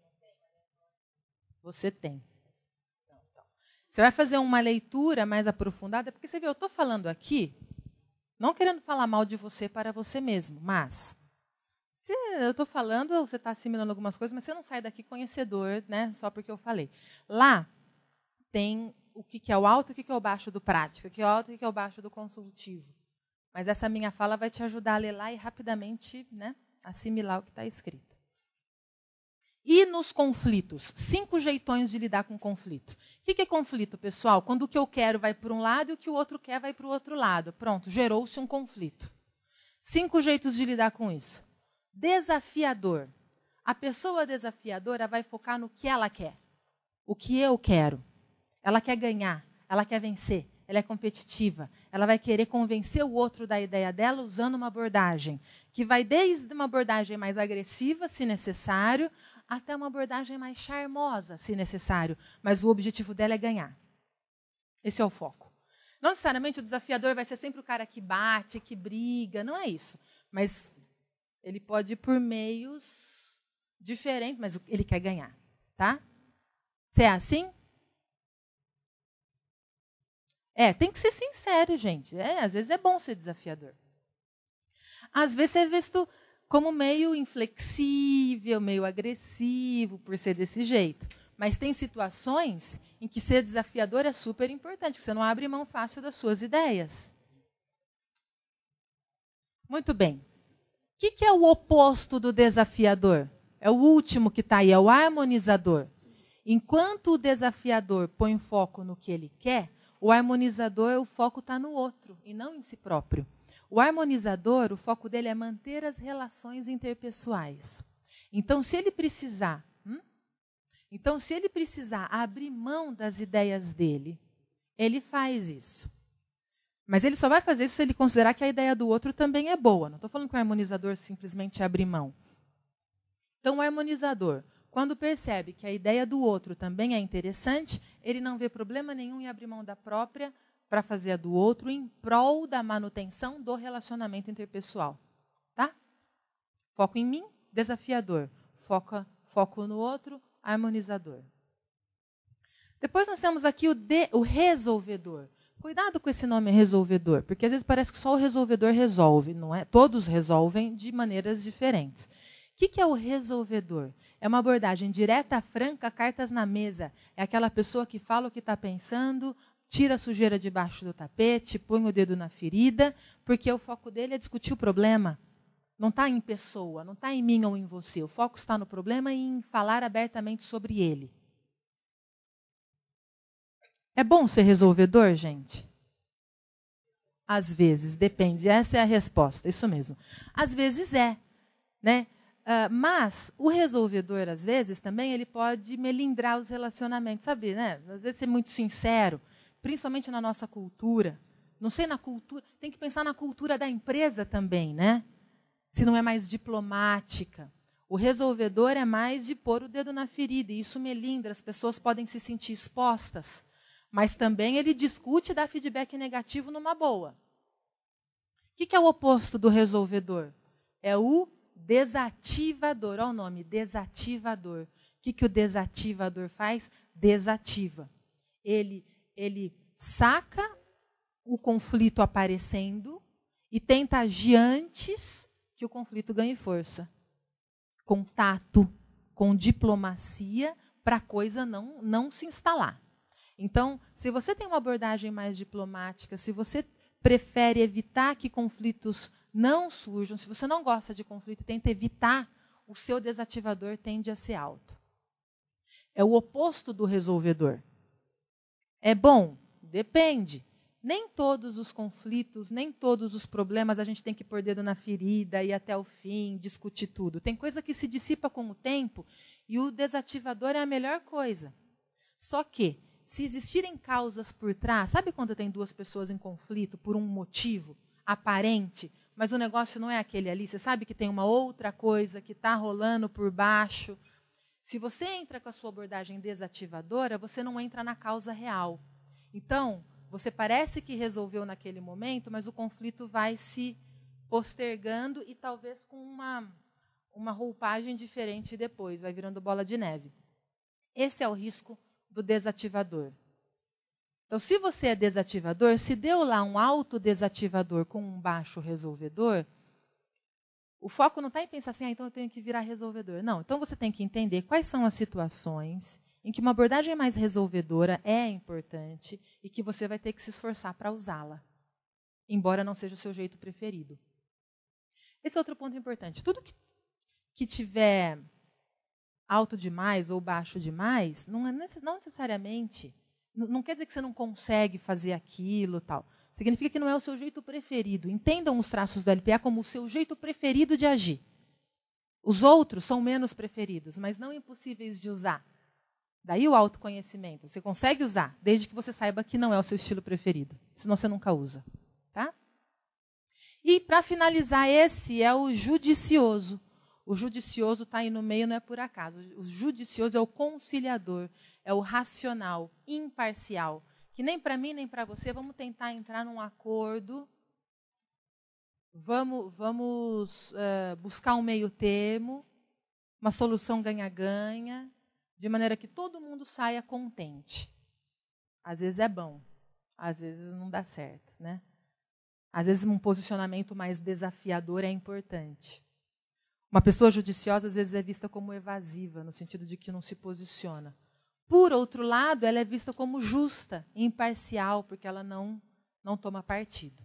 B: Você tem. Você vai fazer uma leitura mais aprofundada, porque você vê, eu estou falando aqui, não querendo falar mal de você para você mesmo, mas eu estou falando, você está assimilando algumas coisas, mas você não sai daqui conhecedor, né, só porque eu falei. Lá tem o que é o alto e o que é o baixo do prático, o que é o alto e o que é o baixo do consultivo. Mas essa minha fala vai te ajudar a ler lá e rapidamente, né, assimilar o que está escrito. E nos conflitos? 5 jeitões de lidar com conflito. O que é conflito, pessoal? Quando o que eu quero vai para um lado e o que o outro quer vai para o outro lado. Pronto, gerou-se um conflito. 5 jeitos de lidar com isso. Desafiador. A pessoa desafiadora vai focar no que ela quer. O que eu quero. Ela quer ganhar, ela quer vencer. Ela é competitiva, ela vai querer convencer o outro da ideia dela usando uma abordagem que vai desde uma abordagem mais agressiva, se necessário, até uma abordagem mais charmosa, se necessário. Mas o objetivo dela é ganhar. Esse é o foco. Não necessariamente o desafiador vai ser sempre o cara que bate, que briga, não é isso. Mas ele pode ir por meios diferentes, mas ele quer ganhar. Tá? Se é assim? Tem que ser sincero, gente. Às vezes é bom ser desafiador. Às vezes é visto como meio inflexível, meio agressivo, por ser desse jeito. Mas tem situações em que ser desafiador é super importante, que você não abre mão fácil das suas ideias. Muito bem. O que é o oposto do desafiador? É o último que está aí, é o harmonizador. Enquanto o desafiador põe foco no que ele quer, o harmonizador, o foco está no outro e não em si próprio. O harmonizador, o foco dele é manter as relações interpessoais. Então, se ele precisar abrir mão das ideias dele, ele faz isso. Mas ele só vai fazer isso se ele considerar que a ideia do outro também é boa. Não estou falando que o harmonizador simplesmente abre mão. Então, o harmonizador, quando percebe que a ideia do outro também é interessante, ele não vê problema nenhum em abrir mão da própria para fazer a do outro em prol da manutenção do relacionamento interpessoal. Tá? Foco em mim, desafiador. Foco no outro, harmonizador. Depois nós temos aqui o resolvedor. Cuidado com esse nome resolvedor, porque às vezes parece que só o resolvedor resolve, não é? Todos resolvem de maneiras diferentes. O que é o resolvedor? É uma abordagem direta, franca, cartas na mesa. É aquela pessoa que fala o que está pensando, tira a sujeira debaixo do tapete, põe o dedo na ferida, porque o foco dele é discutir o problema. Não está em pessoa, não está em mim ou em você. O foco está no problema e em falar abertamente sobre ele. É bom ser resolvedor, gente? Às vezes, depende. Essa é a resposta, isso mesmo. Às vezes é, né? Mas o resolvedor, às vezes, também ele pode melindrar os relacionamentos, sabe? Né? Às vezes ser muito sincero, principalmente na nossa cultura. Não sei na cultura, tem que pensar na cultura da empresa também, né? Se não é mais diplomática. O resolvedor é mais de pôr o dedo na ferida, e isso melindra, as pessoas podem se sentir expostas. Mas também ele discute e dá feedback negativo numa boa. O que é o oposto do resolvedor? É o desativador. Olha o nome, desativador. O que o desativador faz? Desativa. Ele saca o conflito aparecendo e tenta agir antes que o conflito ganhe força. Com tato, com diplomacia, para a coisa não se instalar. Então, se você tem uma abordagem mais diplomática, se você prefere evitar que conflitos não surjam, se você não gosta de conflito e tenta evitar, o seu desativador tende a ser alto. É o oposto do resolvedor. É bom? Depende. Nem todos os conflitos, nem todos os problemas a gente tem que pôr dedo na ferida, ir até o fim, discutir tudo. Tem coisa que se dissipa com o tempo e o desativador é a melhor coisa. Só que, se existirem causas por trás, sabe quando tem duas pessoas em conflito por um motivo aparente, mas o negócio não é aquele ali, você sabe que tem uma outra coisa que está rolando por baixo. Se você entra com a sua abordagem desativadora, você não entra na causa real. Então, você parece que resolveu naquele momento, mas o conflito vai se postergando e talvez com uma roupagem diferente depois, vai virando bola de neve. Esse é o risco do desativador. Então, se você é desativador, se deu lá um alto desativador com um baixo resolvedor, o foco não está em pensar assim, então eu tenho que virar resolvedor. Não, então você tem que entender quais são as situações em que uma abordagem mais resolvedora é importante e que você vai ter que se esforçar para usá-la, embora não seja o seu jeito preferido. Esse é outro ponto importante. Tudo que tiver alto demais ou baixo demais, não necessariamente, não quer dizer que você não consegue fazer aquilo, tal. Significa que não é o seu jeito preferido. Entendam os traços do LPA como o seu jeito preferido de agir. Os outros são menos preferidos, mas não impossíveis de usar. Daí o autoconhecimento. Você consegue usar, desde que você saiba que não é o seu estilo preferido. Senão você nunca usa. Tá? E, para finalizar, esse é o judicioso. O judicioso está aí no meio, não é por acaso. O judicioso é o conciliador, é o racional, imparcial. Que nem para mim, nem para você, vamos tentar entrar num acordo, vamos buscar um meio termo, uma solução ganha-ganha, de maneira que todo mundo saia contente. Às vezes é bom, às vezes não dá certo, né? Às vezes um posicionamento mais desafiador é importante. Uma pessoa judiciosa, às vezes, é vista como evasiva, no sentido de que não se posiciona. Por outro lado, ela é vista como justa, imparcial, porque ela não toma partido.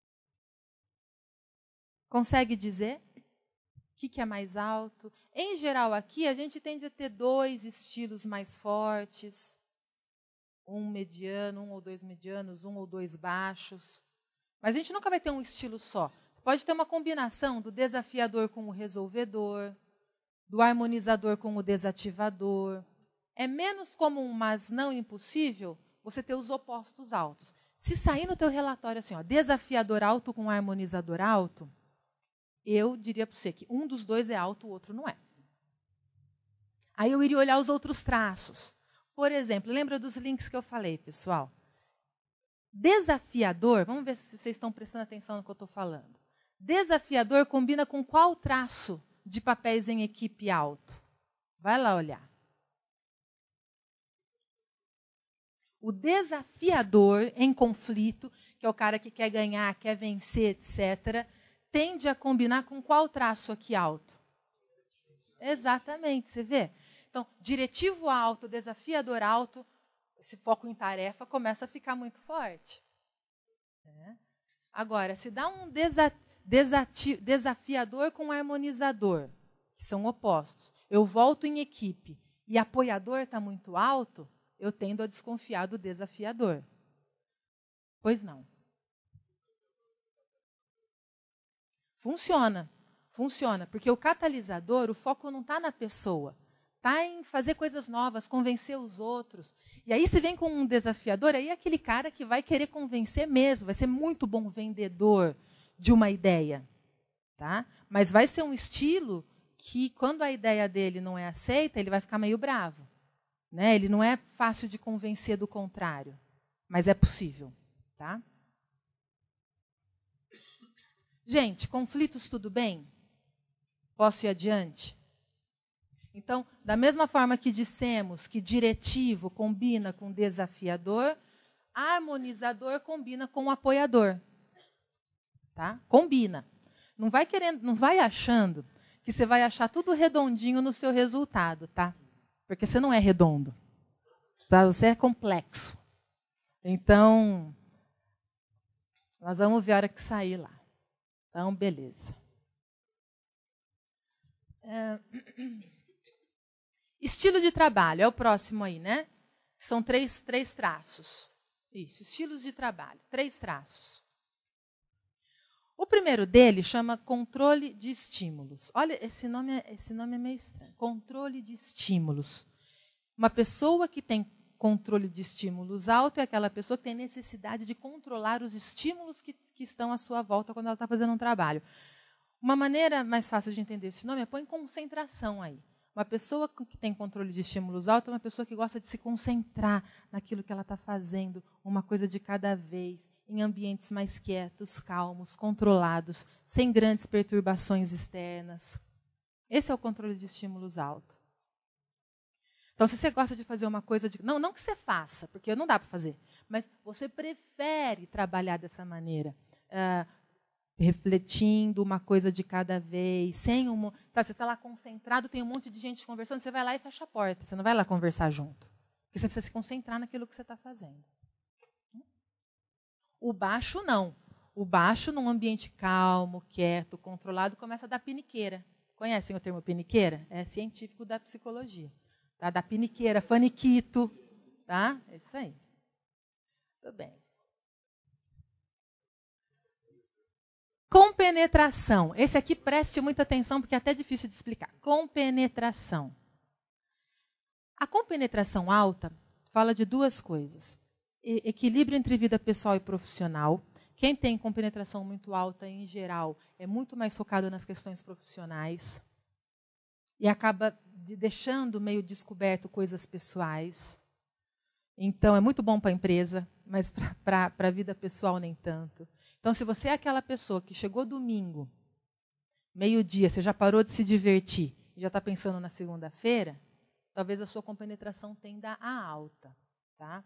B: Consegue dizer o que é mais alto? Em geral, aqui, a gente tende a ter dois estilos mais fortes, um mediano, um ou dois medianos, um ou dois baixos. Mas a gente nunca vai ter um estilo só. Pode ter uma combinação do desafiador com o resolvedor, do harmonizador com o desativador. É menos comum, mas não impossível, você ter os opostos altos. Se sair no teu relatório assim, ó, desafiador alto com harmonizador alto, eu diria para você que um dos dois é alto, o outro não é. Aí eu iria olhar os outros traços. Por exemplo, lembra dos links que eu falei, pessoal? Desafiador, vamos ver se vocês estão prestando atenção no que eu estou falando. Desafiador combina com qual traço de papéis em equipe alto? Vai lá olhar. O desafiador em conflito, que é o cara que quer ganhar, quer vencer, etc., tende a combinar com qual traço aqui alto? Exatamente, você vê? Então, diretivo alto, desafiador alto, esse foco em tarefa começa a ficar muito forte. Agora, se dá um desafiador com harmonizador, que são opostos, eu volto em equipe e apoiador está muito alto, eu tendo a desconfiar do desafiador. Pois não. Funciona, porque o catalisador, o foco não está na pessoa, está em fazer coisas novas, convencer os outros. E aí se vem com um desafiador, aí é aquele cara que vai querer convencer mesmo, vai ser muito bom vendedor de uma ideia. Tá? Mas vai ser um estilo que, quando a ideia dele não é aceita, ele vai ficar meio bravo. Né? Ele não é fácil de convencer do contrário, mas é possível. Tá? Gente, conflitos tudo bem? Posso ir adiante? Então, da mesma forma que dissemos que diretivo combina com desafiador, harmonizador combina com apoiador. Tá? Combina. Não vai achando que você vai achar tudo redondinho no seu resultado, tá? Porque você não é redondo. Tá? Você é complexo. Então, nós vamos ver a hora que sair lá. Então, beleza. Estilo de trabalho, é o próximo aí, né? São três traços. Isso, estilos de trabalho, 3 traços. O primeiro dele chama controle de estímulos. Olha, esse nome é meio estranho. Controle de estímulos. Uma pessoa que tem controle de estímulos alto é aquela pessoa que tem necessidade de controlar os estímulos que estão à sua volta quando ela está fazendo um trabalho. Uma maneira mais fácil de entender esse nome é põe concentração aí. Uma pessoa que tem controle de estímulos alto é uma pessoa que gosta de se concentrar naquilo que ela está fazendo, uma coisa de cada vez, em ambientes mais quietos, calmos, controlados, sem grandes perturbações externas. Esse é o controle de estímulos alto. Então, se você gosta de fazer uma coisa de... Não que você faça, porque não dá para fazer, mas você prefere trabalhar dessa maneira. Refletindo uma coisa de cada vez, sem um... Sabe, você está lá concentrado, tem um monte de gente conversando, você vai lá e fecha a porta, você não vai lá conversar junto. Porque você precisa se concentrar naquilo que você está fazendo. O baixo, não. O baixo, num ambiente calmo, quieto, controlado, começa a dar piniqueira. Conhecem o termo piniqueira? É científico da psicologia. Tá? Da piniqueira, faniquito. Tá? É isso aí. Tudo bem. Compenetração. Esse aqui preste muita atenção, porque é até difícil de explicar. Compenetração. A compenetração alta fala de 2 coisas. Equilíbrio entre vida pessoal e profissional. Quem tem compenetração muito alta, em geral, é muito mais focado nas questões profissionais e acaba deixando meio descoberto coisas pessoais. Então, é muito bom para a empresa, mas para a vida pessoal nem tanto. Então, se você é aquela pessoa que chegou domingo, meio-dia, você já parou de se divertir e já está pensando na segunda-feira, talvez a sua compenetração tenda a alta. Tá?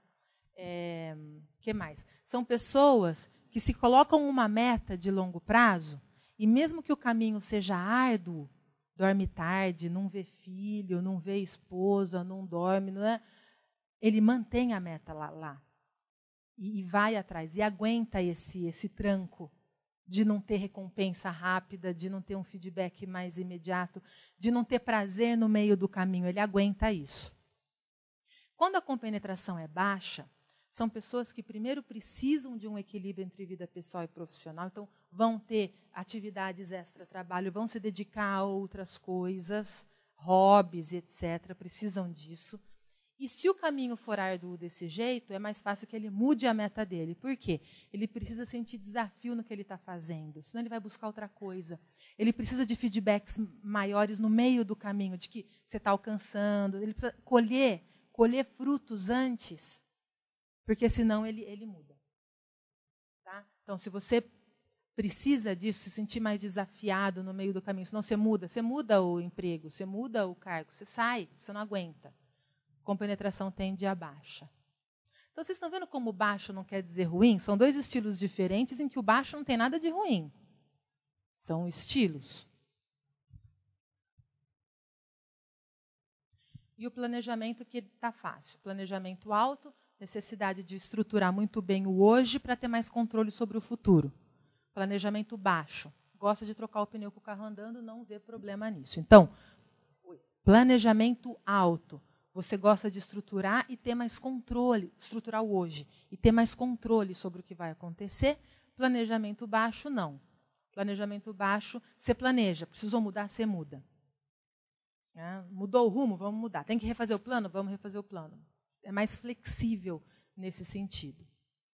B: Que mais? São pessoas que se colocam uma meta de longo prazo e mesmo que o caminho seja árduo, dorme tarde, não vê filho, não vê esposa, não dorme, não é? Ele mantém a meta lá. E vai atrás, e aguenta esse tranco de não ter recompensa rápida, de não ter um feedback mais imediato, de não ter prazer no meio do caminho. Ele aguenta isso. Quando a compenetração é baixa, são pessoas que primeiro precisam de um equilíbrio entre vida pessoal e profissional, então vão ter atividades extra-trabalho, vão se dedicar a outras coisas, hobbies, etc., precisam disso. E se o caminho for árduo desse jeito, é mais fácil que ele mude a meta dele. Por quê? Ele precisa sentir desafio no que ele está fazendo, senão ele vai buscar outra coisa. Ele precisa de feedbacks maiores no meio do caminho, de que você está alcançando. Ele precisa colher frutos antes, porque senão ele muda. Tá? Então, se você precisa disso, se sentir mais desafiado no meio do caminho, senão você muda o emprego, você muda o cargo, você sai, você não aguenta. Compenetração tende a baixa. Então, vocês estão vendo como baixo não quer dizer ruim? São 2 estilos diferentes em que o baixo não tem nada de ruim. São estilos. E o planejamento que está fácil. Planejamento alto, necessidade de estruturar muito bem o hoje para ter mais controle sobre o futuro. Planejamento baixo, gosta de trocar o pneu com o carro andando, não vê problema nisso. Então, planejamento alto. Você gosta de estruturar e ter mais controle, estruturar o hoje, e ter mais controle sobre o que vai acontecer. Planejamento baixo, não. Planejamento baixo, você planeja. Precisou mudar, você muda. Mudou o rumo, vamos mudar. Tem que refazer o plano? Vamos refazer o plano. É mais flexível nesse sentido.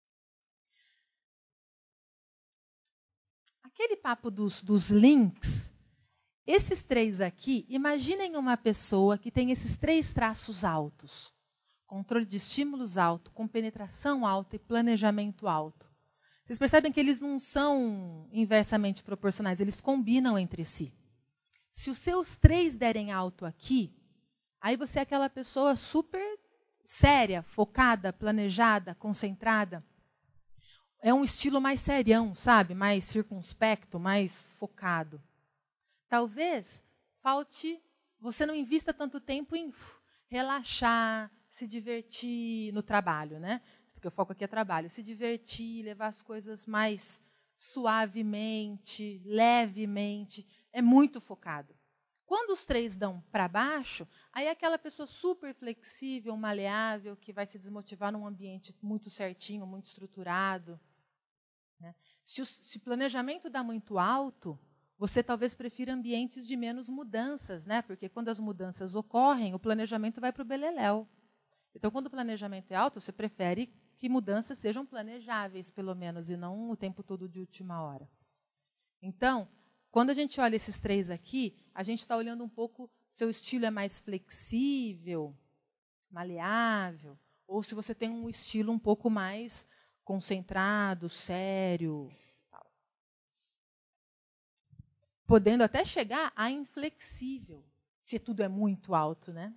B: Aquele papo dos links, esses 3 aqui, imaginem uma pessoa que tem esses 3 traços altos. Controle de estímulos alto, compenetração alta e planejamento alto. Vocês percebem que eles não são inversamente proporcionais, eles combinam entre si. Se os seus 3 derem alto aqui, aí você é aquela pessoa super séria, focada, planejada, concentrada. É um estilo mais serião, sabe? Mais circunspecto, mais focado. Talvez falte, você não invista tanto tempo em relaxar, se divertir no trabalho, né? Porque o foco aqui é trabalho. Se divertir, levar as coisas mais suavemente, levemente. É muito focado. Quando os 3 dão para baixo, aí é aquela pessoa super flexível, maleável, que vai se desmotivar num ambiente muito certinho, muito estruturado. Né? Se o planejamento dá muito alto, você talvez prefira ambientes de menos mudanças, né? Porque quando as mudanças ocorrem, o planejamento vai para o beleléu. Então, quando o planejamento é alto, você prefere que mudanças sejam planejáveis, pelo menos, e não o tempo todo de última hora. Então, quando a gente olha esses 3 aqui, a gente está olhando um pouco, seu estilo é mais flexível, maleável, ou se você tem um estilo um pouco mais concentrado, sério. Tal. Podendo até chegar a inflexível, se tudo é muito alto, né?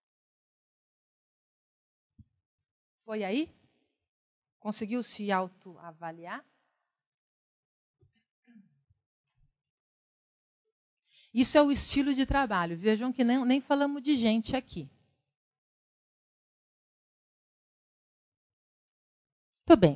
B: Foi aí? Conseguiu se autoavaliar? Isso é o estilo de trabalho. Vejam que nem falamos de gente aqui. Muito bem.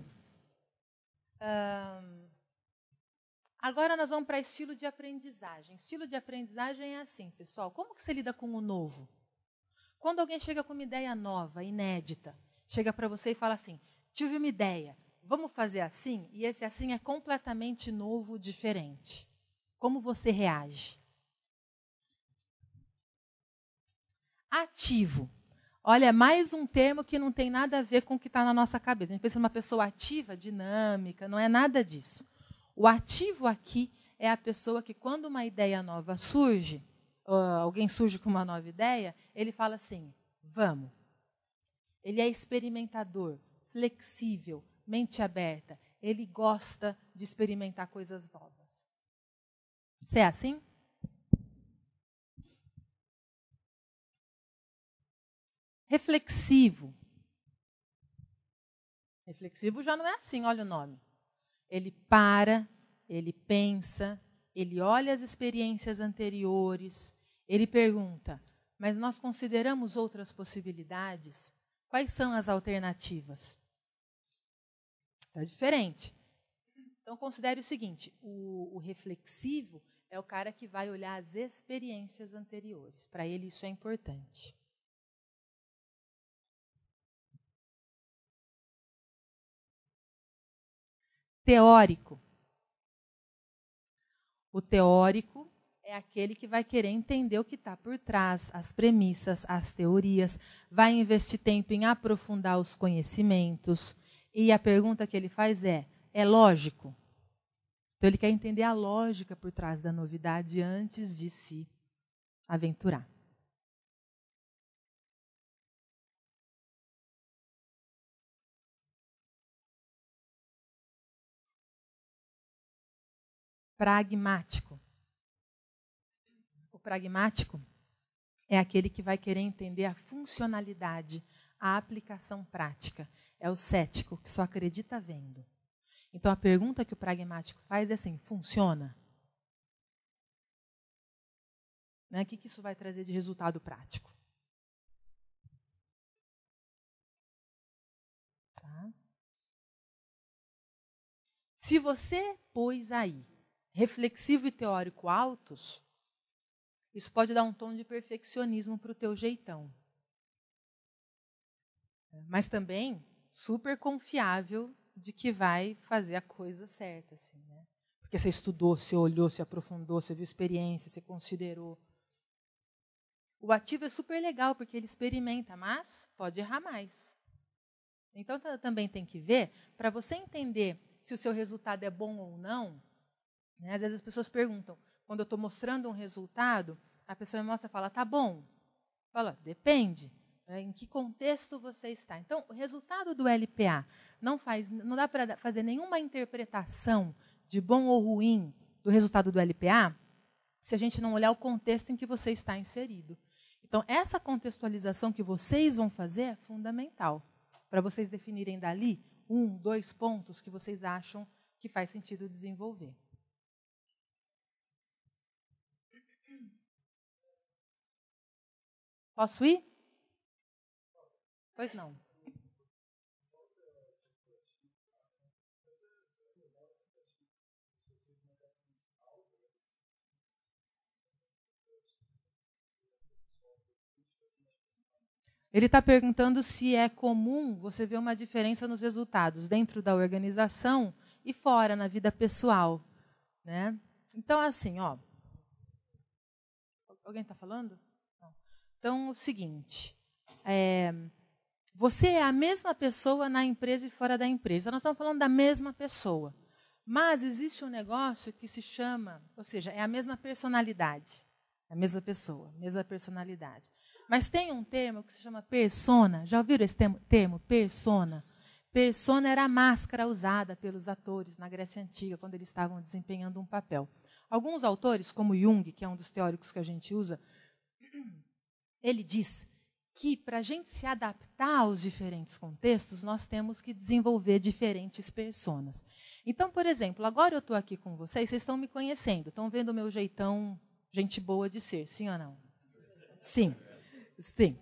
B: Agora nós vamos para estilo de aprendizagem. Estilo de aprendizagem é assim, pessoal. Como que você lida com o novo? Quando alguém chega com uma ideia nova, inédita, chega para você e fala assim, tive uma ideia, vamos fazer assim? E esse assim é completamente novo, diferente. Como você reage? Ativo. Olha, mais um termo que não tem nada a ver com o que está na nossa cabeça. A gente pensa numa pessoa ativa, dinâmica, não é nada disso. O ativo aqui é a pessoa que, quando uma ideia nova surge, alguém surge com uma nova ideia, ele fala assim, vamos. Ele é experimentador, flexível, mente aberta. Ele gosta de experimentar coisas novas. Você é assim? Reflexivo. Reflexivo já não é assim, olha o nome. Ele para, ele pensa, ele olha as experiências anteriores, ele pergunta, mas nós consideramos outras possibilidades? Quais são as alternativas? Está diferente. Então, considere o seguinte, o reflexivo é o cara que vai olhar as experiências anteriores. Para ele, isso é importante. Teórico. O teórico é aquele que vai querer entender o que está por trás, as premissas, as teorias, vai investir tempo em aprofundar os conhecimentos. E a pergunta que ele faz é lógico? Então, ele quer entender a lógica por trás da novidade antes de se aventurar. Pragmático. O pragmático é aquele que vai querer entender a funcionalidade, a aplicação prática. É o cético, que só acredita vendo. Então, a pergunta que o pragmático faz é assim, funciona? Né? O que isso vai trazer de resultado prático? Tá? Se você pôs aí reflexivo e teórico altos, isso pode dar um tom de perfeccionismo para o teu jeitão. Mas também super confiável de que vai fazer a coisa certa, assim, né? Porque você estudou, você olhou, você aprofundou, você viu experiência, você considerou. O ativo é super legal porque ele experimenta, mas pode errar mais. Então também tem que ver, para você entender se o seu resultado é bom ou não, né? Às vezes as pessoas perguntam, quando eu estou mostrando um resultado, a pessoa me mostra e fala, tá bom. Fala, depende. Em que contexto você está? Então, o resultado do LPA não dá para fazer nenhuma interpretação de bom ou ruim do resultado do LPA se a gente não olhar o contexto em que você está inserido. Então, essa contextualização que vocês vão fazer é fundamental para vocês definirem dali 1, 2 pontos que vocês acham que faz sentido desenvolver. Posso ir? Pois não. Ele está perguntando se é comum você ver uma diferença nos resultados dentro da organização e fora, na vida pessoal, né? Então, assim, ó. Alguém está falando? Não. Então, o seguinte. Você é a mesma pessoa na empresa e fora da empresa. Nós estamos falando da mesma pessoa. Mas existe um negócio que se chama, ou seja, é a mesma personalidade. É a mesma pessoa, mesma personalidade. Mas tem um termo que se chama persona. Já ouviram esse termo? Persona. Persona era a máscara usada pelos atores na Grécia Antiga, quando eles estavam desempenhando um papel. Alguns autores, como Jung, que é um dos teóricos que a gente usa, ele diz que para a gente se adaptar aos diferentes contextos, nós temos que desenvolver diferentes personas. Então, por exemplo, agora eu estou aqui com vocês estão me conhecendo, estão vendo o meu jeitão, gente boa de ser, sim ou não? Sim. Sim.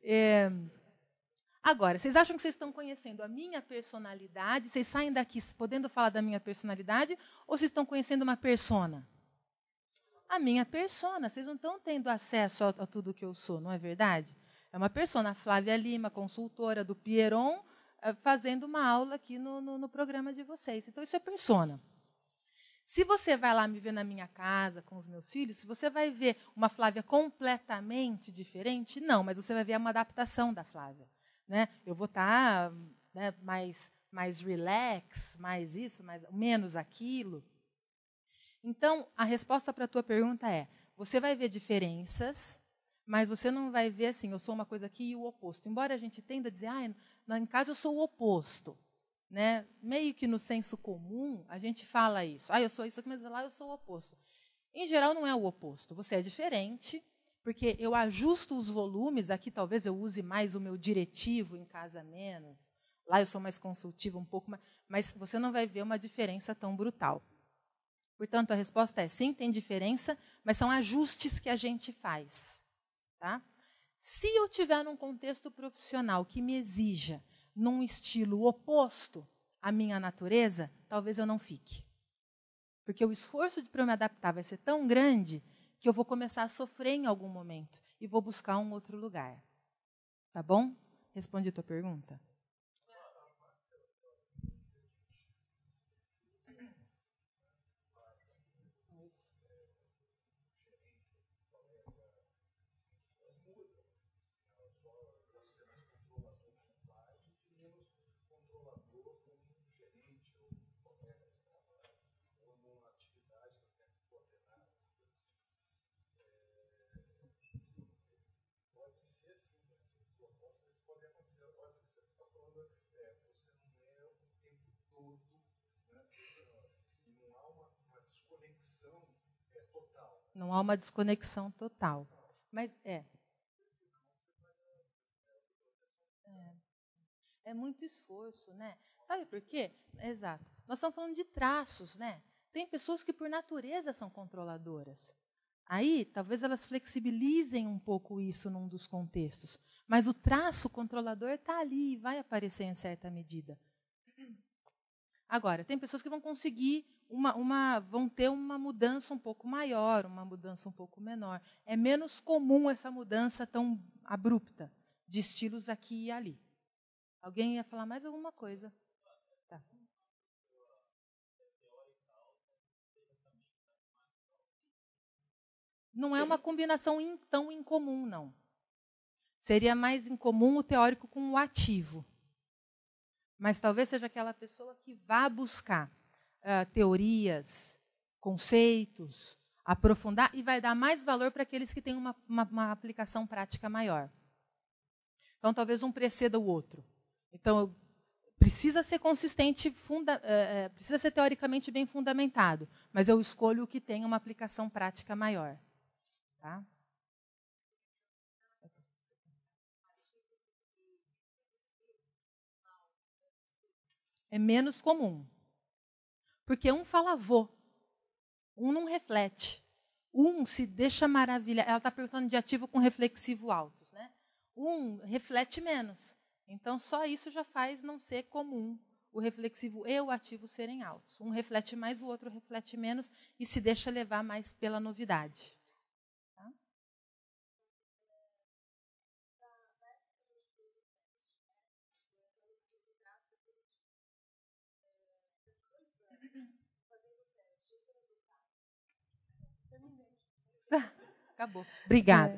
B: Agora, vocês acham que vocês estão conhecendo a minha personalidade? Vocês saem daqui podendo falar da minha personalidade? Ou vocês estão conhecendo uma persona? A minha persona. Vocês não estão tendo acesso a tudo que eu sou, não é verdade? É uma persona. A Flávia Lima, consultora do Pieron, fazendo uma aula aqui no programa de vocês. Então, isso é persona. Se você vai lá me ver na minha casa, com os meus filhos, se você vai ver uma Flávia completamente diferente, não, mas você vai ver uma adaptação da Flávia. Né? Eu vou estar mais relax, mais isso, menos aquilo. Então, a resposta para a tua pergunta é, você vai ver diferenças, mas você não vai ver assim, eu sou uma coisa aqui e o oposto. Embora a gente tenda a dizer, em casa eu sou o oposto. Né? Meio que no senso comum, a gente fala isso. Eu sou isso aqui, mas lá eu sou o oposto. Em geral, não é o oposto. Você é diferente, porque eu ajusto os volumes. Aqui, talvez, eu use mais o meu diretivo, em casa, menos. Lá eu sou mais consultiva, um pouco mais. Mas você não vai ver uma diferença tão brutal. Portanto, a resposta é sim, tem diferença, mas são ajustes que a gente faz. Tá? Se eu tiver num contexto profissional que me exija num estilo oposto à minha natureza, talvez eu não fique. Porque o esforço para eu me adaptar vai ser tão grande que eu vou começar a sofrer em algum momento e vou buscar um outro lugar. Tá bom? Respondi a tua pergunta? Não há uma desconexão total. Mas é muito esforço, né? Sabe por quê? Exato. Nós estamos falando de traços, né? Tem pessoas que, por natureza, são controladoras. Aí, talvez elas flexibilizem um pouco isso num dos contextos. Mas o traço controlador está ali e vai aparecer em certa medida. Agora, tem pessoas que vão conseguir vão ter uma mudança um pouco maior, uma mudança um pouco menor. É menos comum essa mudança tão abrupta de estilos aqui e ali. Alguém ia falar mais alguma coisa? Tá. Não é uma combinação tão incomum, não. Seria mais incomum o teórico com o ativo. Mas talvez seja aquela pessoa que vá buscar teorias, conceitos, aprofundar e vai dar mais valor para aqueles que têm uma aplicação prática maior. Então, talvez um preceda o outro. Então, precisa ser consistente, precisa ser teoricamente bem fundamentado, mas eu escolho o que tem uma aplicação prática maior. Tá? É menos comum. Porque um fala vou, um não reflete. Um se deixa maravilhar. Ela está perguntando de ativo com reflexivo altos, né? Um reflete menos. Então, só isso já faz não ser comum o reflexivo e o ativo serem altos. Um reflete mais, o outro reflete menos e se deixa levar mais pela novidade. Tá? Acabou. Obrigada.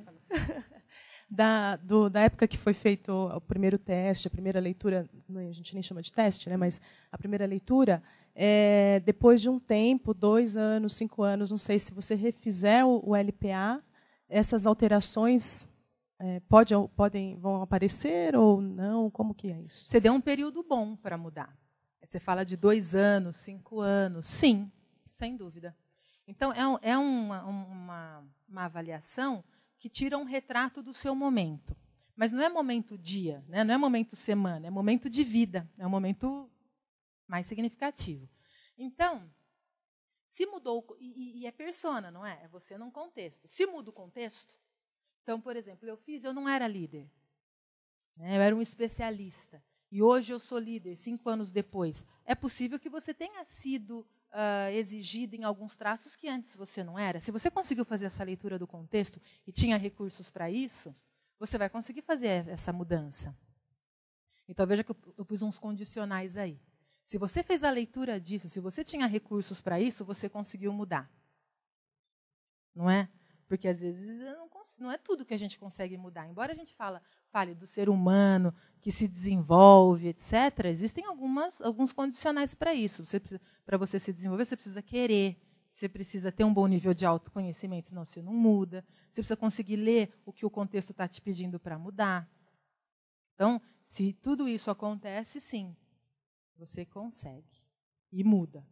C: Da época que foi feito o primeiro teste, a primeira leitura, a gente nem chama de teste, né, mas a primeira leitura, depois de um tempo, 2 anos, 5 anos, não sei, se você refizer o LPA, essas alterações vão aparecer ou não? Como que é isso?
B: Você deu um período bom para mudar. Você fala de 2 anos, 5 anos. Sim, sem dúvida. Então, é uma avaliação que tira um retrato do seu momento. Mas não é momento dia, né? Não é momento semana, é momento de vida. É um momento mais significativo. Então, se mudou, e é persona, não é? É você num contexto. Se muda o contexto, então, por exemplo, eu não era líder. Né? Eu era um especialista. E hoje eu sou líder, 5 anos depois. É possível que você tenha sido exigido em alguns traços que antes você não era. Se você conseguiu fazer essa leitura do contexto e tinha recursos para isso, você vai conseguir fazer essa mudança. Então, veja que eu pus uns condicionais aí. Se você fez a leitura disso, se você tinha recursos para isso, você conseguiu mudar. Não é? Porque, às vezes, não é tudo que a gente consegue mudar. Embora a gente fale do ser humano que se desenvolve, etc., existem alguns condicionais para isso. Para você se desenvolver, você precisa querer, você precisa ter um bom nível de autoconhecimento, senão você não muda. Você precisa conseguir ler o que o contexto está te pedindo para mudar. Então, se tudo isso acontece, sim, você consegue e muda.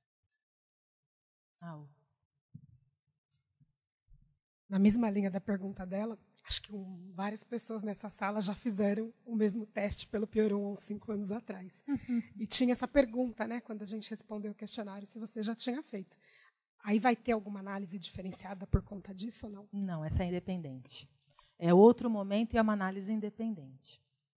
D: Na mesma linha da pergunta dela, acho que várias pessoas nessa sala já fizeram o mesmo teste pelo Pioron uns 5 anos atrás. E tinha essa pergunta, né, quando a gente respondeu o questionário, se você já tinha feito. Aí vai ter alguma análise diferenciada por conta disso ou não?
B: Não, essa é independente. É outro momento e é uma análise independente.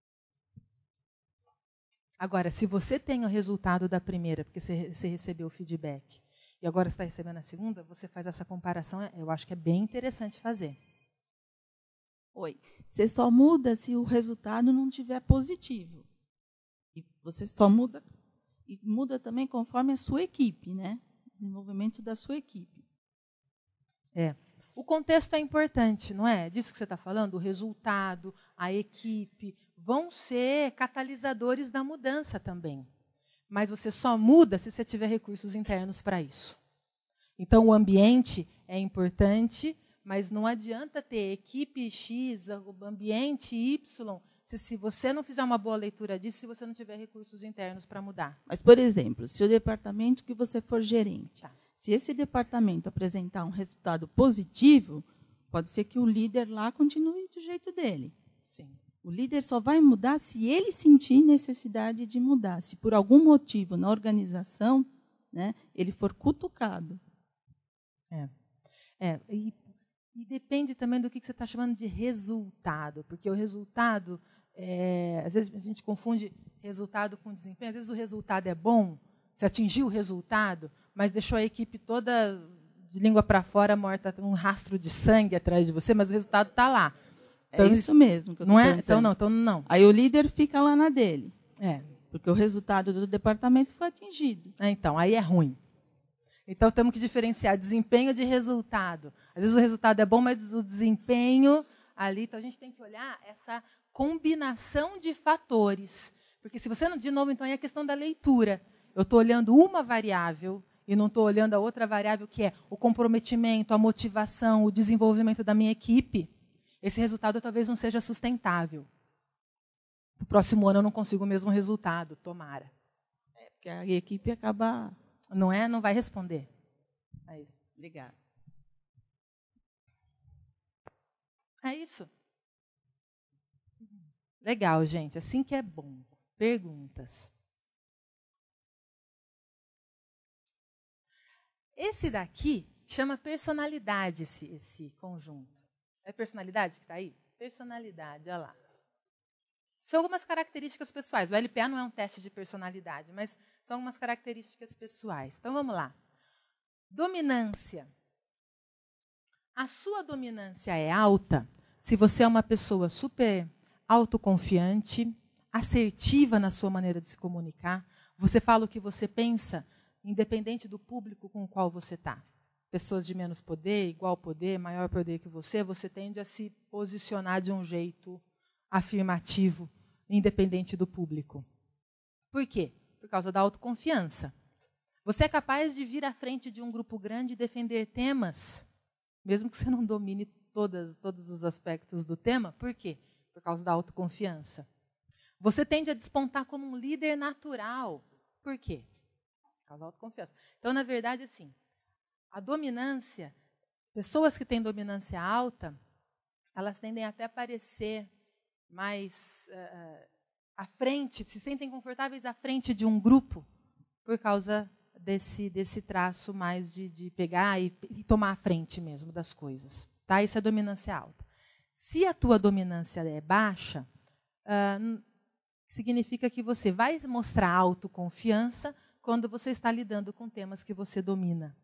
B: Agora, se você tem o resultado da primeira, porque você recebeu o feedback, e agora está recebendo a segunda, você faz essa comparação, eu acho que é bem interessante fazer.
E: Oi. Você só muda se o resultado não estiver positivo. E você só muda, e muda também conforme a sua equipe, né? Desenvolvimento da sua equipe.
B: O contexto é importante, não é? Disso que você está falando, o resultado, a equipe, vão ser catalisadores da mudança também. Mas você só muda se você tiver recursos internos para isso. Então, o ambiente é importante, mas não adianta ter equipe X, ambiente Y, se você não fizer uma boa leitura disso, se você não tiver recursos internos para mudar.
E: Mas, por exemplo, se o departamento que você for gerente, se esse departamento apresentar um resultado positivo, pode ser que o líder lá continue do jeito dele.
B: Sim.
E: O líder só vai mudar se ele sentir necessidade de mudar. Se por algum motivo na organização, né, ele for cutucado.
B: E depende também do que você está chamando de resultado. Porque o resultado, às vezes a gente confunde resultado com desempenho. Às vezes o resultado é bom, você atingiu o resultado, mas deixou a equipe toda de língua para fora, morta, um rastro de sangue atrás de você, mas o resultado está lá.
E: É isso mesmo que eu
B: não
E: estou
B: é? Então não.
E: Aí o líder fica lá na dele.
B: É.
E: Porque o resultado do departamento foi atingido.
B: Então, aí é ruim. Então, temos que diferenciar desempenho de resultado. Às vezes o resultado é bom, mas o desempenho ali... Então, a gente tem que olhar essa combinação de fatores. Porque se você não... De novo, então, é a questão da leitura. Eu estou olhando uma variável e não estou olhando a outra variável, que é o comprometimento, a motivação, o desenvolvimento da minha equipe. Esse resultado talvez não seja sustentável. No próximo ano eu não consigo o mesmo resultado, tomara.
E: Porque a equipe acaba...
B: Não é? Não vai responder. É isso.
E: Obrigada.
B: É isso. Legal, gente. Assim que é bom. Perguntas. Esse daqui chama personalidade, esse conjunto. É personalidade que está aí? Personalidade, olha lá. São algumas características pessoais. O LPA não é um teste de personalidade, mas são algumas características pessoais. Então, vamos lá. Dominância. A sua dominância é alta se você é uma pessoa super autoconfiante, assertiva na sua maneira de se comunicar. Você fala o que você pensa, independente do público com o qual você está. Pessoas de menos poder, igual poder, maior poder que você tende a se posicionar de um jeito afirmativo, independente do público. Por quê? Por causa da autoconfiança. Você é capaz de vir à frente de um grupo grande e defender temas, mesmo que você não domine todos os aspectos do tema. Por quê? Por causa da autoconfiança. Você tende a despontar como um líder natural. Por quê? Por causa da autoconfiança. Então, na verdade, assim, a dominância, pessoas que têm dominância alta, elas tendem até a parecer mais à frente, se sentem confortáveis à frente de um grupo por causa desse traço mais de pegar e tomar a frente mesmo das coisas. Tá? Isso é dominância alta. Se a tua dominância é baixa, significa que você vai mostrar autoconfiança quando você está lidando com temas que você domina.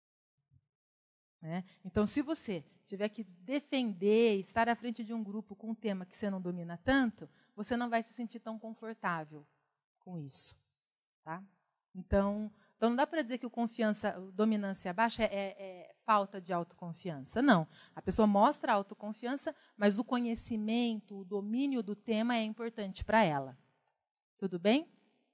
B: Então, se você tiver que defender, estar à frente de um grupo com um tema que você não domina tanto, você não vai se sentir tão confortável com isso. Tá? Então não dá para dizer que dominância baixa é falta de autoconfiança. Não. A pessoa mostra autoconfiança, mas o conhecimento, o domínio do tema é importante para ela. Tudo bem?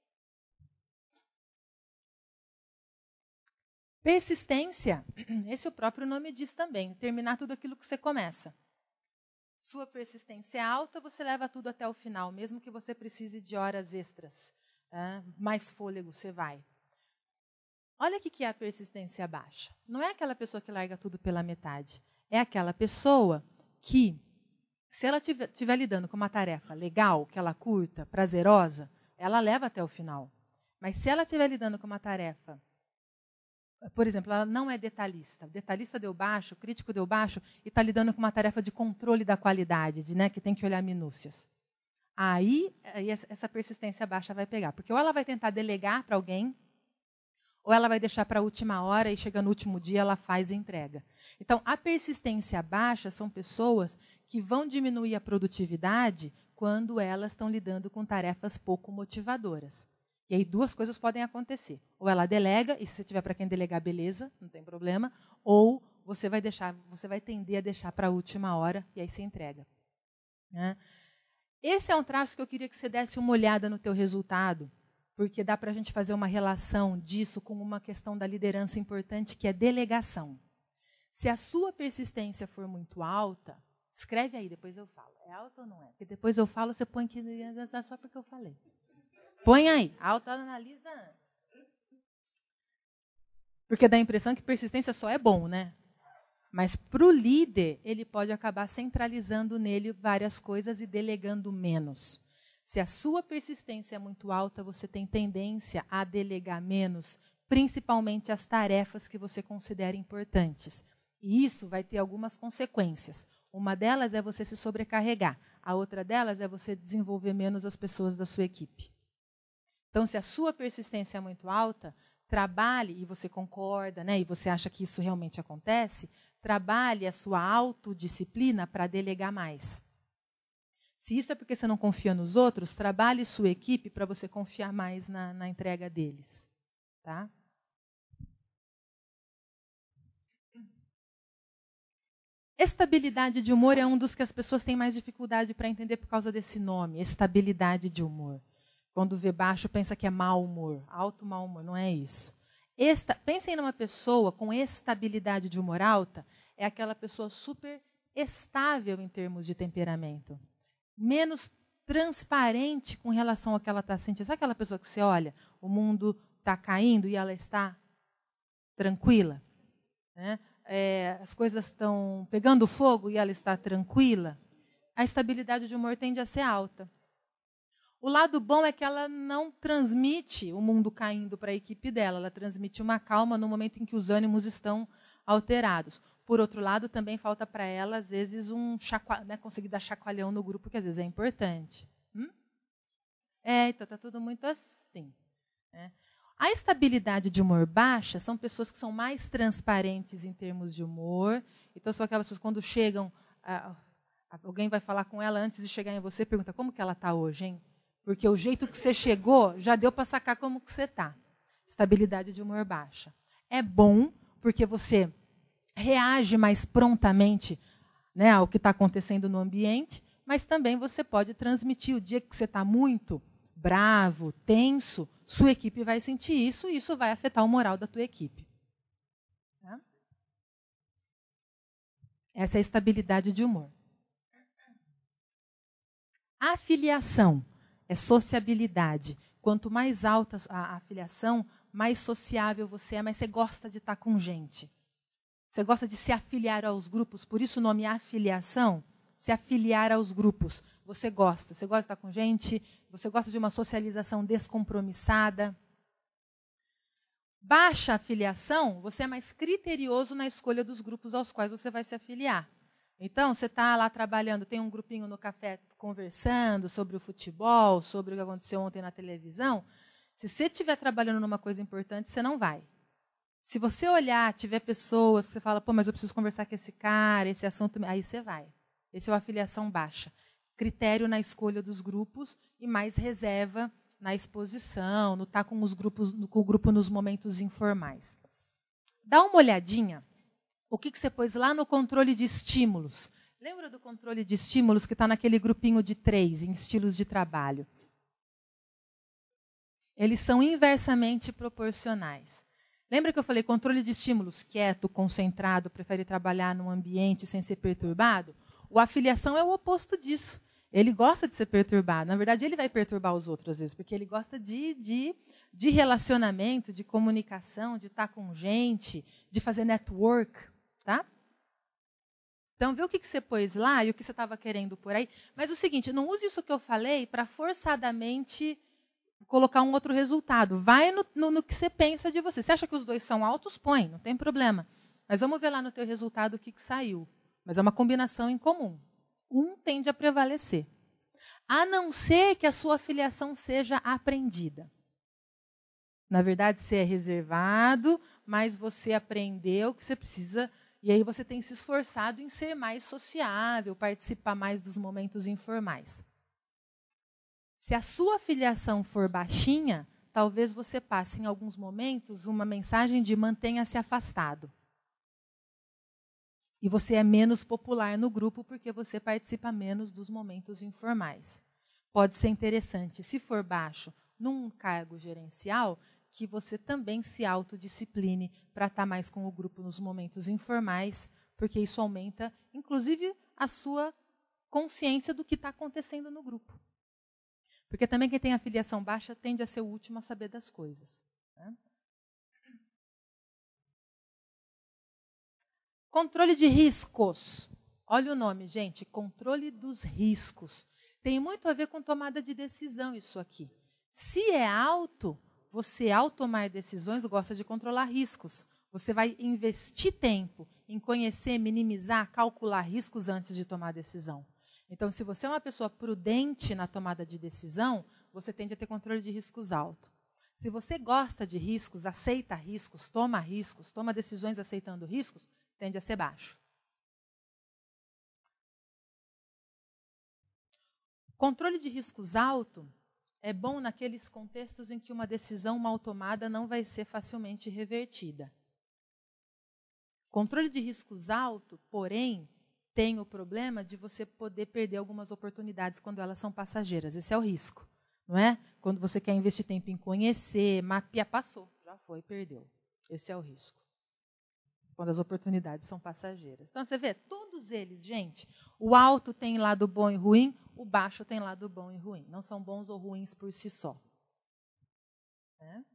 B: Persistência, esse o próprio nome diz também, terminar tudo aquilo que você começa. Sua persistência é alta, você leva tudo até o final, mesmo que você precise de horas extras. Mais fôlego você vai. Olha o que é a persistência baixa. Não é aquela pessoa que larga tudo pela metade. É aquela pessoa que, se ela estiver lidando com uma tarefa legal, que ela curta, prazerosa, ela leva até o final. Mas se ela estiver lidando com uma tarefa, por exemplo, ela não é detalhista. O detalhista deu baixo, o crítico deu baixo e está lidando com uma tarefa de controle da qualidade, que tem que olhar minúcias. Aí essa persistência baixa vai pegar. Porque ou ela vai tentar delegar para alguém, ou ela vai deixar para a última hora e chega no último dia ela faz e entrega. Então, a persistência baixa são pessoas que vão diminuir a produtividade quando elas estão lidando com tarefas pouco motivadoras. E aí duas coisas podem acontecer. Ou ela delega, e se você tiver para quem delegar, beleza, não tem problema. Ou você vai tender a deixar para a última hora e aí você entrega. Esse é um traço que eu queria que você desse uma olhada no teu resultado, porque dá para a gente fazer uma relação disso com uma questão da liderança importante, que é delegação. Se a sua persistência for muito alta, escreve aí, depois eu falo. É alta ou não é? Porque depois eu falo, você põe que é só porque eu falei. Põe aí, autoanalisa antes. Porque dá a impressão que persistência só é bom, né? Mas para o líder, ele pode acabar centralizando nele várias coisas e delegando menos. Se a sua persistência é muito alta, você tem tendência a delegar menos, principalmente as tarefas que você considera importantes. E isso vai ter algumas consequências. Uma delas é você se sobrecarregar. A outra delas é você desenvolver menos as pessoas da sua equipe. Então, se a sua persistência é muito alta, trabalhe, e você concorda, e você acha que isso realmente acontece, trabalhe a sua autodisciplina para delegar mais. Se isso é porque você não confia nos outros, trabalhe sua equipe para você confiar mais na entrega deles. Tá? Estabilidade de humor é um dos que as pessoas têm mais dificuldade para entender por causa desse nome, estabilidade de humor. Quando vê baixo, pensa que é mau humor, alto mau humor, não é isso. Pensem numa pessoa com estabilidade de humor alta, é aquela pessoa super estável em termos de temperamento, menos transparente com relação ao que ela está sentindo. Sabe aquela pessoa que você olha, o mundo está caindo e ela está tranquila? Né? As coisas estão pegando fogo e ela está tranquila? A estabilidade de humor tende a ser alta. O lado bom é que ela não transmite o mundo caindo para a equipe dela, ela transmite uma calma no momento em que os ânimos estão alterados. Por outro lado, também falta para ela, às vezes, conseguir dar chacoalhão no grupo, que às vezes é importante. Então está tudo muito assim. Né? A estabilidade de humor baixa são pessoas que são mais transparentes em termos de humor. Então, são aquelas pessoas que, quando chegam, alguém vai falar com ela antes de chegar em você, pergunta como que ela está hoje, hein? Porque o jeito que você chegou já deu para sacar como que você está. Estabilidade de humor baixa. É bom, porque você reage mais prontamente, né, ao que está acontecendo no ambiente, mas também você pode transmitir o dia que você está muito bravo, tenso, sua equipe vai sentir isso e isso vai afetar o moral da tua equipe. Tá? Essa é a estabilidade de humor. Afiliação é sociabilidade. Quanto mais alta a afiliação, mais sociável você é, mas você gosta de estar com gente. Você gosta de se afiliar aos grupos, por isso o nome afiliação, se afiliar aos grupos. Você gosta de estar com gente, você gosta de uma socialização descompromissada. Baixa afiliação, você é mais criterioso na escolha dos grupos aos quais você vai se afiliar. Então, você está lá trabalhando, tem um grupinho no café conversando sobre o futebol, sobre o que aconteceu ontem na televisão. Se você estiver trabalhando numa coisa importante, você não vai. Se você olhar, tiver pessoas que você fala, pô, mas eu preciso conversar com esse cara, esse assunto, aí você vai. Esse é o afiliação baixa. Critério na escolha dos grupos e mais reserva na exposição, no estar com o grupo nos momentos informais. Dá uma olhadinha o que você pôs lá no controle de estímulos. Lembra do controle de estímulos que está naquele grupinho de 3, em estilos de trabalho? Eles são inversamente proporcionais. Lembra que eu falei controle de estímulos, quieto, concentrado, prefere trabalhar num ambiente sem ser perturbado? O afiliação é o oposto disso. Ele gosta de ser perturbado. Na verdade, ele vai perturbar os outros às vezes, porque ele gosta de relacionamento, de comunicação, de estar com gente, de fazer network. Tá? Então, vê o que você pôs lá e o que você estava querendo por aí. Mas o seguinte, não use isso que eu falei para forçadamente colocar um outro resultado. Vai no que você pensa de você. Você acha que os dois são altos? Põe, não tem problema. Mas vamos ver lá no teu resultado o que saiu. Mas é uma combinação em comum. Um tende a prevalecer. A não ser que a sua afiliação seja aprendida. Na verdade, você é reservado, mas você aprendeu que você precisa... E aí você tem se esforçado em ser mais sociável, participar mais dos momentos informais. Se a sua afiliação for baixinha, talvez você passe em alguns momentos uma mensagem de mantenha-se afastado. E você é menos popular no grupo porque você participa menos dos momentos informais. Pode ser interessante, se for baixo, num cargo gerencial, que você também se autodiscipline para estar mais com o grupo nos momentos informais, porque isso aumenta, inclusive, a sua consciência do que está acontecendo no grupo. Porque também quem tem afiliação baixa tende a ser o último a saber das coisas. Né? Controle de riscos. Olha o nome, gente, controle dos riscos. Tem muito a ver com tomada de decisão isso aqui. Se é alto, você, ao tomar decisões, gosta de controlar riscos. Você vai investir tempo em conhecer, minimizar, calcular riscos antes de tomar decisão. Então, se você é uma pessoa prudente na tomada de decisão, você tende a ter controle de riscos alto. Se você gosta de riscos, aceita riscos, toma decisões aceitando riscos, tende a ser baixo. Controle de riscos alto é bom naqueles contextos em que uma decisão mal tomada não vai ser facilmente revertida. Controle de riscos alto, porém, tem o problema de você poder perder algumas oportunidades quando elas são passageiras. Esse é o risco, não é? Quando você quer investir tempo em conhecer, mapear, passou, já foi, perdeu. Esse é o risco. Quando as oportunidades são passageiras. Então, você vê, todos eles, gente, o alto tem lado bom e ruim, o baixo tem lado bom e ruim. Não são bons ou ruins por si só. Né?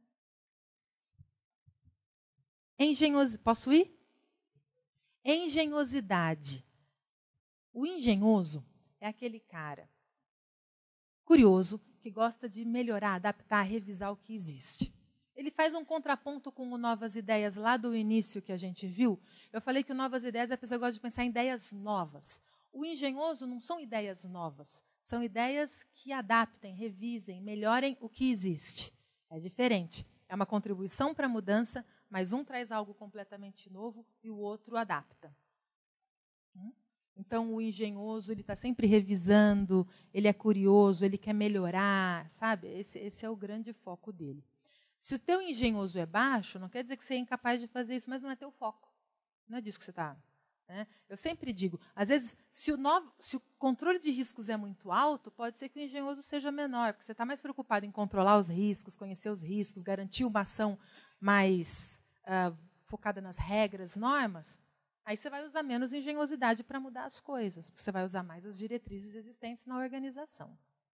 B: Posso ir? Engenhosidade. O engenhoso é aquele cara curioso que gosta de melhorar, adaptar, revisar o que existe. Ele faz um contraponto com o Novas Ideias lá do início que a gente viu. Eu falei que o Novas Ideias a pessoa gosta de pensar em ideias novas. O engenhoso não são ideias novas, são ideias que adaptem, revisem, melhorem o que existe. É diferente. É uma contribuição para a mudança, mas um traz algo completamente novo e o outro adapta. Então, o engenhoso, ele está sempre revisando, ele é curioso, ele quer melhorar, sabe? Esse é o grande foco dele. Se o teu engenhoso é baixo, não quer dizer que você é incapaz de fazer isso, mas não é teu foco. Não é disso que você está. Né? Eu sempre digo, às vezes, se o controle de riscos é muito alto, pode ser que o engenhoso seja menor, porque você está mais preocupado em controlar os riscos, conhecer os riscos, garantir uma ação mais focada nas regras, normas. Aí você vai usar menos engenhosidade para mudar as coisas. Você vai usar mais as diretrizes existentes na organização.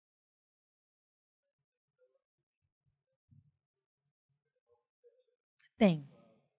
B: Tem.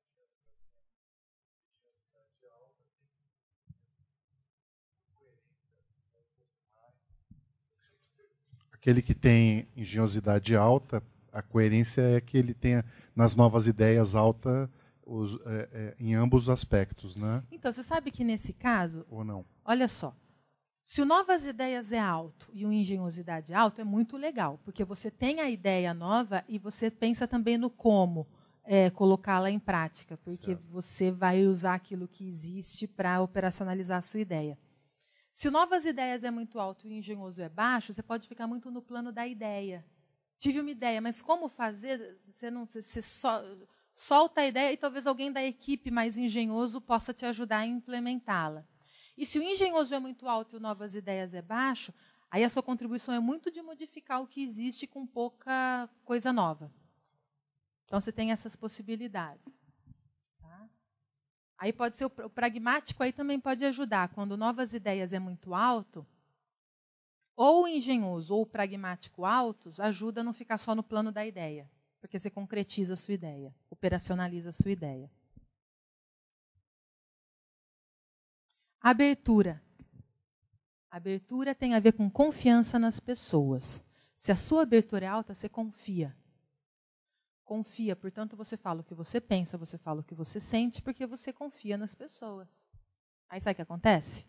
F: Aquele que tem engenhosidade alta, a coerência é que ele tenha, nas novas ideias, alta em ambos os aspectos, né?
B: Então, você sabe que nesse caso...
F: Ou não?
B: Olha só. Se o Novas Ideias é alto e o Engenhosidade é alto, é muito legal, porque você tem a ideia nova e você pensa também no como colocá-la em prática, porque você vai usar aquilo que existe para operacionalizar a sua ideia. Se o Novas Ideias é muito alto e o Engenhoso é baixo, você pode ficar muito no plano da ideia. Tive uma ideia, mas como fazer? Você solta a ideia e talvez alguém da equipe mais engenhoso possa te ajudar a implementá-la. E se o engenhoso é muito alto e o Novas Ideias é baixo, aí a sua contribuição é muito de modificar o que existe com pouca coisa nova. Então, você tem essas possibilidades. Tá? Aí pode ser o pragmático, aí também pode ajudar. Quando Novas Ideias é muito alto, ou o engenhoso ou o pragmático altos ajuda a não ficar só no plano da ideia, porque você concretiza a sua ideia, operacionaliza a sua ideia. Abertura. Abertura tem a ver com confiança nas pessoas. Se a sua abertura é alta, você confia. Confia, portanto, você fala o que você pensa, você fala o que você sente, porque você confia nas pessoas. Aí sabe o que acontece?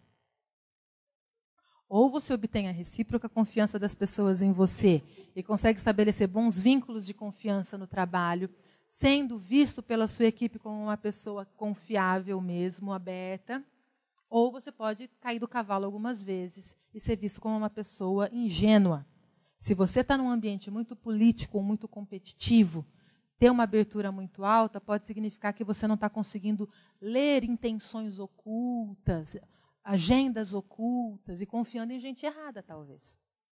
B: Ou você obtém a recíproca confiança das pessoas em você e consegue estabelecer bons vínculos de confiança no trabalho, sendo visto pela sua equipe como uma pessoa confiável mesmo, aberta, ou você pode cair do cavalo algumas vezes e ser visto como uma pessoa ingênua. Se você está num ambiente muito político ou muito competitivo, ter uma abertura muito alta pode significar que você não está conseguindo ler intenções ocultas, agendas ocultas e confiando em gente errada, talvez.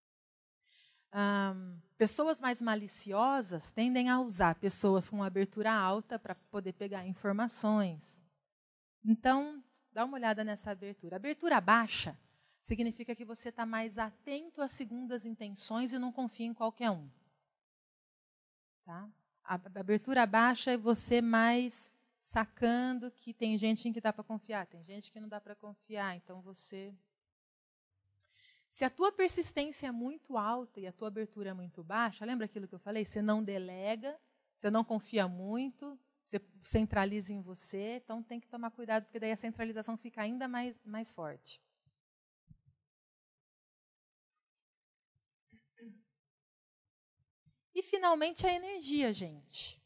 B: Pessoas mais maliciosas tendem a usar pessoas com abertura alta para poder pegar informações. Então, dá uma olhada nessa abertura. Abertura baixa significa que você está mais atento às segundas intenções e não confia em qualquer um. Tá? A abertura baixa é você mais sacando que tem gente em que dá para confiar, tem gente que não dá para confiar, então você... Se a tua persistência é muito alta e a tua abertura é muito baixa, lembra aquilo que eu falei? Você não delega, você não confia muito, você centraliza em você, então tem que tomar cuidado, porque daí a centralização fica ainda mais forte. E, finalmente, a energia, gente.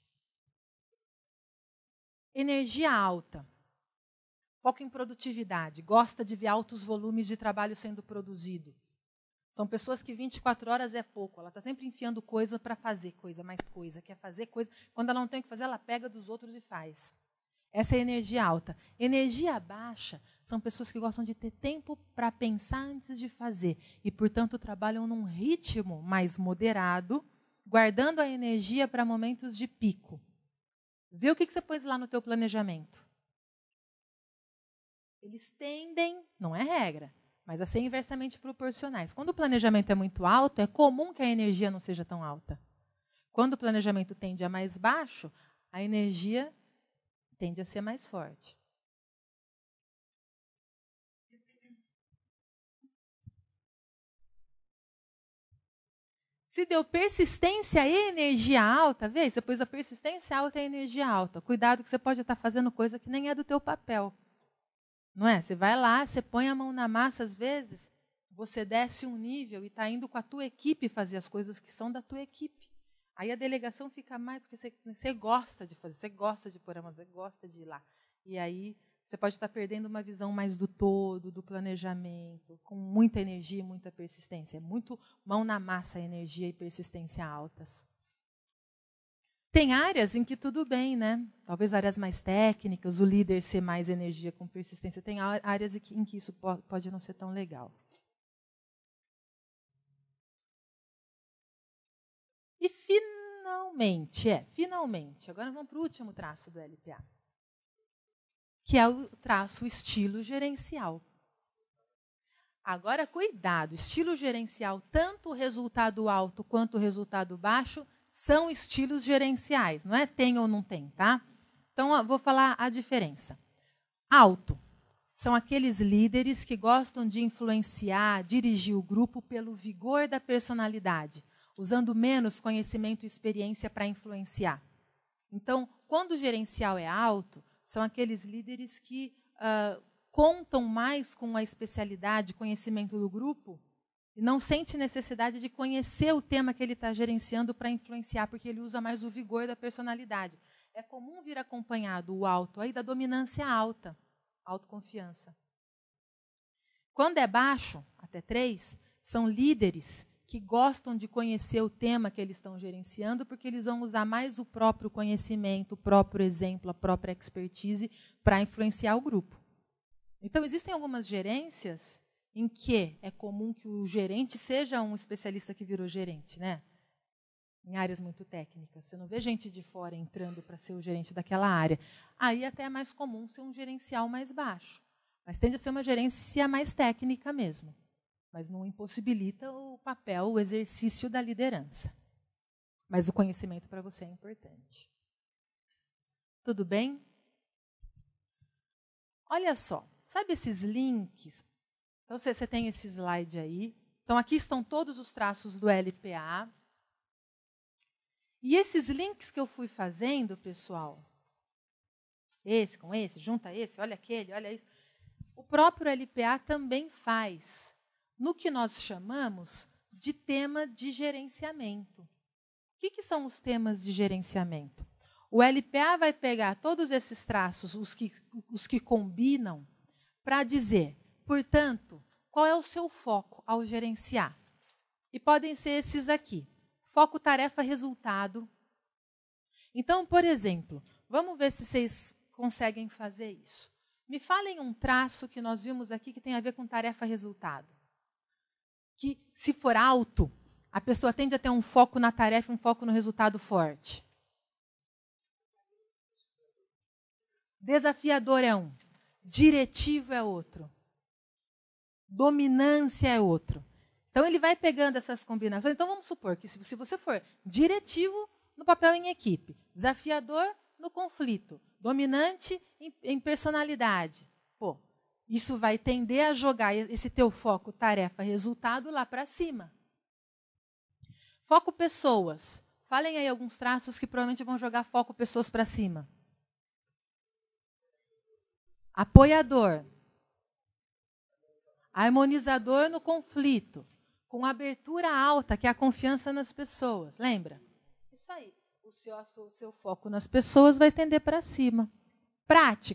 B: Energia alta. Foco em produtividade. Gosta de ver altos volumes de trabalho sendo produzido. São pessoas que 24 horas é pouco. Ela está sempre enfiando coisa para fazer coisa, mais coisa, quer fazer coisa. Quando ela não tem o que fazer, ela pega dos outros e faz. Essa é a energia alta. Energia baixa são pessoas que gostam de ter tempo para pensar antes de fazer. E, portanto, trabalham num ritmo mais moderado, guardando a energia para momentos de pico. Vê o que você pôs lá no teu planejamento. Eles tendem, não é regra, mas a ser inversamente proporcionais. Quando o planejamento é muito alto, é comum que a energia não seja tão alta. Quando o planejamento tende a mais baixo, a energia tende a ser mais forte. Se deu persistência e energia alta, vê, você pôs a persistência alta e a energia alta. Cuidado que você pode estar fazendo coisa que nem é do teu papel. Não é? Você vai lá, você põe a mão na massa, às vezes, você desce um nível e está indo com a tua equipe fazer as coisas que são da tua equipe. Aí a delegação fica mais, porque você gosta de fazer, você gosta de pôr a mão, você gosta de ir lá. E aí você pode estar perdendo uma visão mais do todo, do planejamento, com muita energia e muita persistência. É muito mão na massa, energia e persistência altas. Tem áreas em que tudo bem, né? Talvez áreas mais técnicas, o líder ser mais energia com persistência. Tem áreas em que isso pode não ser tão legal. E finalmente, agora vamos para o último traço do LPA, que é o traço estilo gerencial. Agora, cuidado, estilo gerencial, tanto o resultado alto quanto o resultado baixo, são estilos gerenciais, não é tem ou não tem, tá? Então, vou falar a diferença. Alto são aqueles líderes que gostam de influenciar, dirigir o grupo pelo vigor da personalidade, usando menos conhecimento e experiência para influenciar. Então, quando o gerencial é alto, são aqueles líderes que contam mais com a especialidade, conhecimento do grupo, e não sente necessidade de conhecer o tema que ele está gerenciando para influenciar, porque ele usa mais o vigor da personalidade. É comum vir acompanhado o alto aí da dominância alta, autoconfiança. Quando é baixo, até 3, são líderes que gostam de conhecer o tema que eles estão gerenciando, porque eles vão usar mais o próprio conhecimento, o próprio exemplo, a própria expertise para influenciar o grupo. Então, existem algumas gerências em que é comum que o gerente seja um especialista que virou gerente, né? Em áreas muito técnicas. Você não vê gente de fora entrando para ser o gerente daquela área. Aí até é mais comum ser um gerencial mais baixo. Mas tende a ser uma gerência mais técnica mesmo. Mas não impossibilita o papel, o exercício da liderança. Mas o conhecimento para você é importante. Tudo bem? Olha só, sabe esses links? Então, você tem esse slide aí. Então, aqui estão todos os traços do LPA. E esses links que eu fui fazendo, pessoal, esse com esse, junta esse, olha aquele, olha isso. O próprio LPA também faz no que nós chamamos de tema de gerenciamento. O que são os temas de gerenciamento? O LPA vai pegar todos esses traços, os que combinam, para dizer, portanto, qual é o seu foco ao gerenciar? E podem ser esses aqui. Foco, tarefa, resultado. Então, por exemplo, vamos ver se vocês conseguem fazer isso. Me falem um traço que nós vimos aqui que tem a ver com tarefa, resultado. Que, se for alto, a pessoa tende a ter um foco na tarefa e um foco no resultado forte. Desafiador é um. Diretivo é outro. Dominância é outro. Então, ele vai pegando essas combinações. Então, vamos supor que se você for diretivo no papel em equipe, desafiador no conflito, dominante em personalidade, pô, isso vai tender a jogar esse teu foco, tarefa, resultado lá para cima. Foco pessoas. Falem aí alguns traços que provavelmente vão jogar foco pessoas para cima. Apoiador. Harmonizador no conflito. Com abertura alta, que é a confiança nas pessoas. Lembra? Isso aí. O seu foco nas pessoas vai tender para cima. Prático.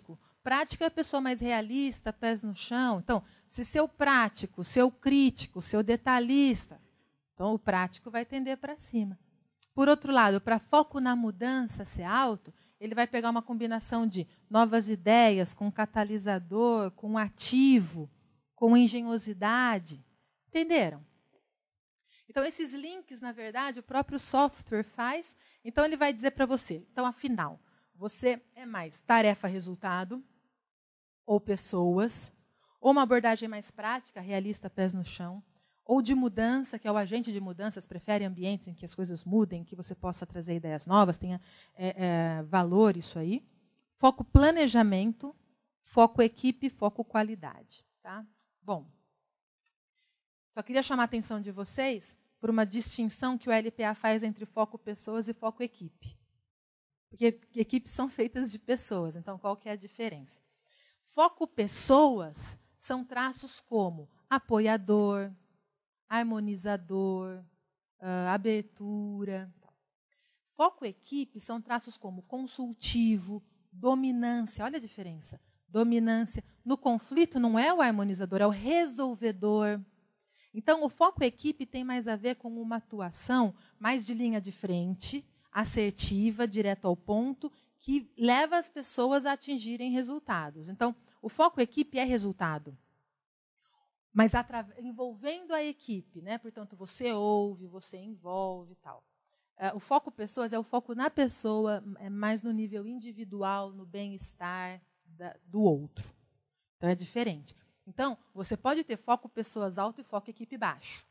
B: prático é a pessoa mais realista, pés no chão. Então, se seu prático, seu crítico, seu detalhista, então o prático vai tender para cima. Por outro lado, para foco na mudança ser alto, ele vai pegar uma combinação de novas ideias, com catalisador, com ativo, com engenhosidade. Entenderam? Então, esses links, na verdade, o próprio software faz. Então, ele vai dizer para você, então, afinal, você é mais tarefa-resultado, ou pessoas, ou uma abordagem mais prática, realista, pés no chão, ou de mudança, que é o agente de mudanças, prefere ambientes em que as coisas mudem, que você possa trazer ideias novas, tenha valor isso aí. Foco planejamento, foco equipe, foco qualidade. Tá? Bom, só queria chamar a atenção de vocês por uma distinção que o LPA faz entre foco pessoas e foco equipe. Porque equipes são feitas de pessoas, então qual que é a diferença? Foco pessoas são traços como apoiador, harmonizador, abertura. Foco equipe são traços como consultivo, dominância. Olha a diferença. Dominância. No conflito não é o harmonizador, é o resolvedor. Então, o foco equipe tem mais a ver com uma atuação mais de linha de frente, assertiva, direto ao ponto, que leva as pessoas a atingirem resultados. Então, o foco equipe é resultado, mas envolvendo a equipe, né? Portanto, você ouve, você envolve e tal. O foco pessoas é o foco na pessoa, é mais no nível individual, no bem-estar do outro. Então, é diferente. Então, você pode ter foco pessoas alto e foco equipe baixo.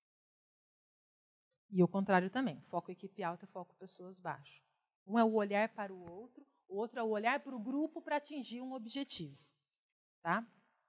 B: E o contrário também, foco equipe alta e foco pessoas baixo. Um é o olhar para o outro é o olhar para o grupo para atingir um objetivo. Tá?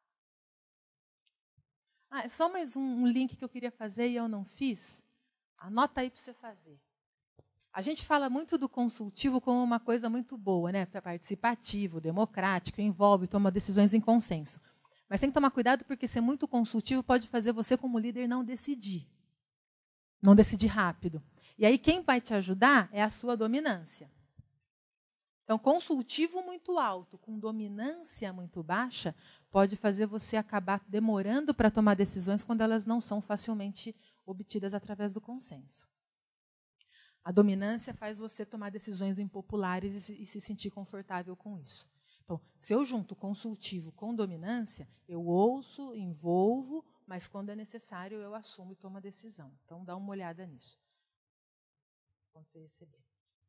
B: Só mais um link que eu queria fazer e eu não fiz. Anota aí para você fazer. A gente fala muito do consultivo como uma coisa muito boa, né? Participativo, democrático, envolve, toma decisões em consenso. Mas tem que tomar cuidado porque ser muito consultivo pode fazer você, como líder, não decidir. Não decidir rápido. E aí quem vai te ajudar é a sua dominância. Então, consultivo muito alto, com dominância muito baixa, pode fazer você acabar demorando para tomar decisões quando elas não são facilmente obtidas através do consenso. A dominância faz você tomar decisões impopulares e se sentir confortável com isso. Então, se eu junto consultivo com dominância, eu ouço, envolvo, mas quando é necessário eu assumo e tomo a decisão. Então, dá uma olhada nisso. Quando você receber.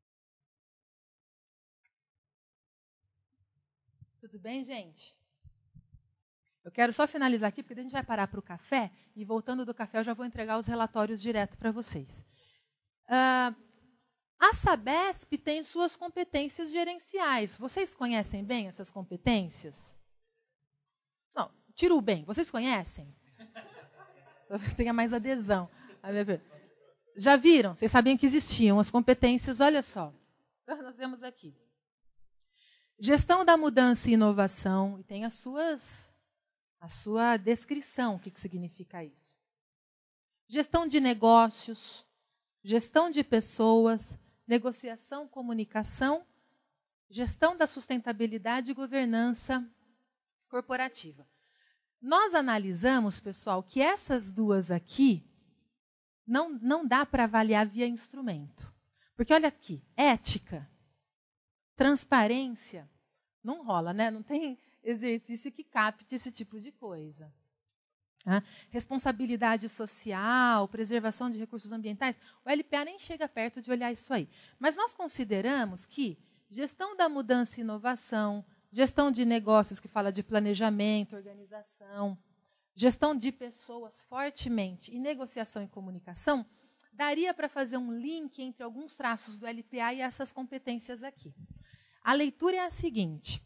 B: Tudo bem, gente? Eu quero só finalizar aqui, porque a gente vai parar para o café, e voltando do café eu já vou entregar os relatórios direto para vocês. A Sabesp tem suas competências gerenciais. Vocês conhecem bem essas competências? Não, tiro bem. Vocês conhecem? Tenha mais adesão. Já viram? Vocês sabiam que existiam as competências, olha só. Então, nós temos aqui. Gestão da mudança e inovação, e tem a sua descrição, o que significa isso. Gestão de negócios, gestão de pessoas, negociação, comunicação, gestão da sustentabilidade e governança corporativa. Nós analisamos, pessoal, que essas duas aqui não dá para avaliar via instrumento. Porque olha aqui, ética, transparência, não rola, né? Não tem exercício que capte esse tipo de coisa. Responsabilidade social, preservação de recursos ambientais, o LPA nem chega perto de olhar isso aí. Mas nós consideramos que gestão da mudança e inovação, gestão de negócios, que fala de planejamento, organização, gestão de pessoas fortemente e negociação e comunicação, daria para fazer um link entre alguns traços do LPA e essas competências aqui. A leitura é a seguinte.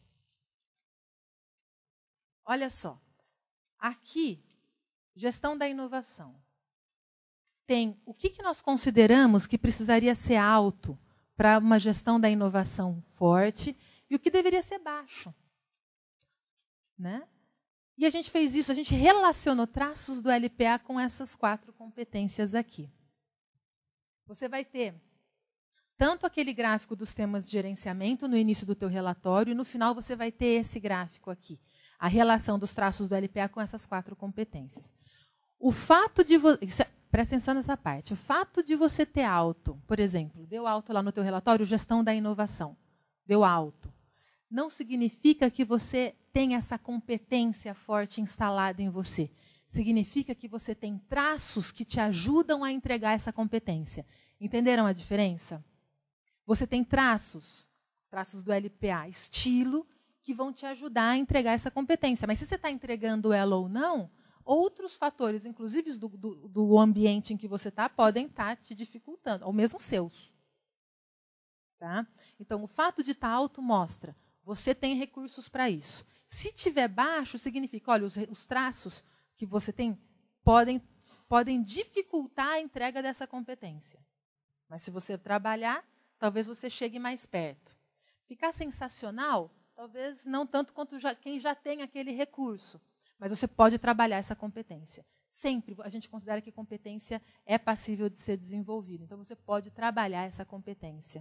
B: Olha só. Aqui, gestão da inovação. Tem o que nós consideramos que precisaria ser alto para uma gestão da inovação forte e o que deveria ser baixo. Né? E a gente fez isso, a gente relacionou traços do LPA com essas 4 competências aqui. Você vai ter tanto aquele gráfico dos temas de gerenciamento no início do teu relatório, e no final você vai ter esse gráfico aqui, a relação dos traços do LPA com essas 4 competências. O fato de presta atenção nessa parte, o fato de você ter alto, por exemplo, deu alto lá no teu relatório, gestão da inovação, deu alto, não significa que você tem essa competência forte instalada em você. Significa que você tem traços que te ajudam a entregar essa competência. Entenderam a diferença? Você tem traços do LPA, estilo, que vão te ajudar a entregar essa competência. Mas se você está entregando ela ou não, outros fatores, inclusive do ambiente em que você está, podem estar te dificultando, ou mesmo seus. Tá? Então, o fato de estar alto mostra, você tem recursos para isso. Se tiver baixo, significa, olha, os traços que você tem podem dificultar a entrega dessa competência. Mas se você trabalhar, talvez você chegue mais perto. Ficar sensacional, talvez não tanto quanto quem já tem aquele recurso. Mas você pode trabalhar essa competência. Sempre a gente considera que competência é passível de ser desenvolvida. Então, você pode trabalhar essa competência.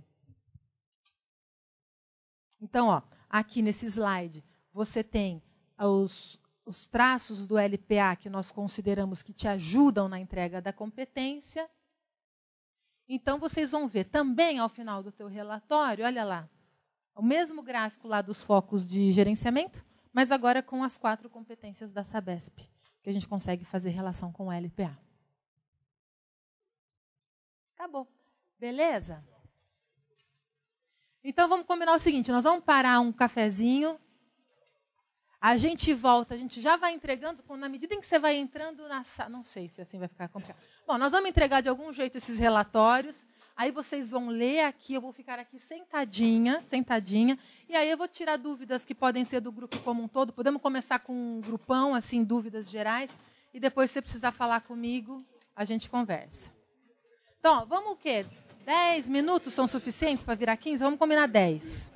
B: Então, ó, aqui nesse slide, você tem os traços do LPA que nós consideramos que te ajudam na entrega da competência. Então, vocês vão ver também, ao final do teu relatório, olha lá, o mesmo gráfico lá dos focos de gerenciamento, mas agora com as 4 competências da Sabesp, que a gente consegue fazer relação com o LPA. Acabou. Beleza? Então, vamos combinar o seguinte, nós vamos parar um cafezinho, a gente volta, a gente já vai entregando, na medida em que você vai entrando na sala, não sei se assim vai ficar complicado. Bom, nós vamos entregar de algum jeito esses relatórios, aí vocês vão ler aqui, eu vou ficar aqui sentadinha, e aí eu vou tirar dúvidas que podem ser do grupo como um todo. Podemos começar com um grupão, assim, dúvidas gerais, e depois, se você precisar falar comigo, a gente conversa. Então, vamos o quê? 10 minutos são suficientes para virar 15? Vamos combinar 10.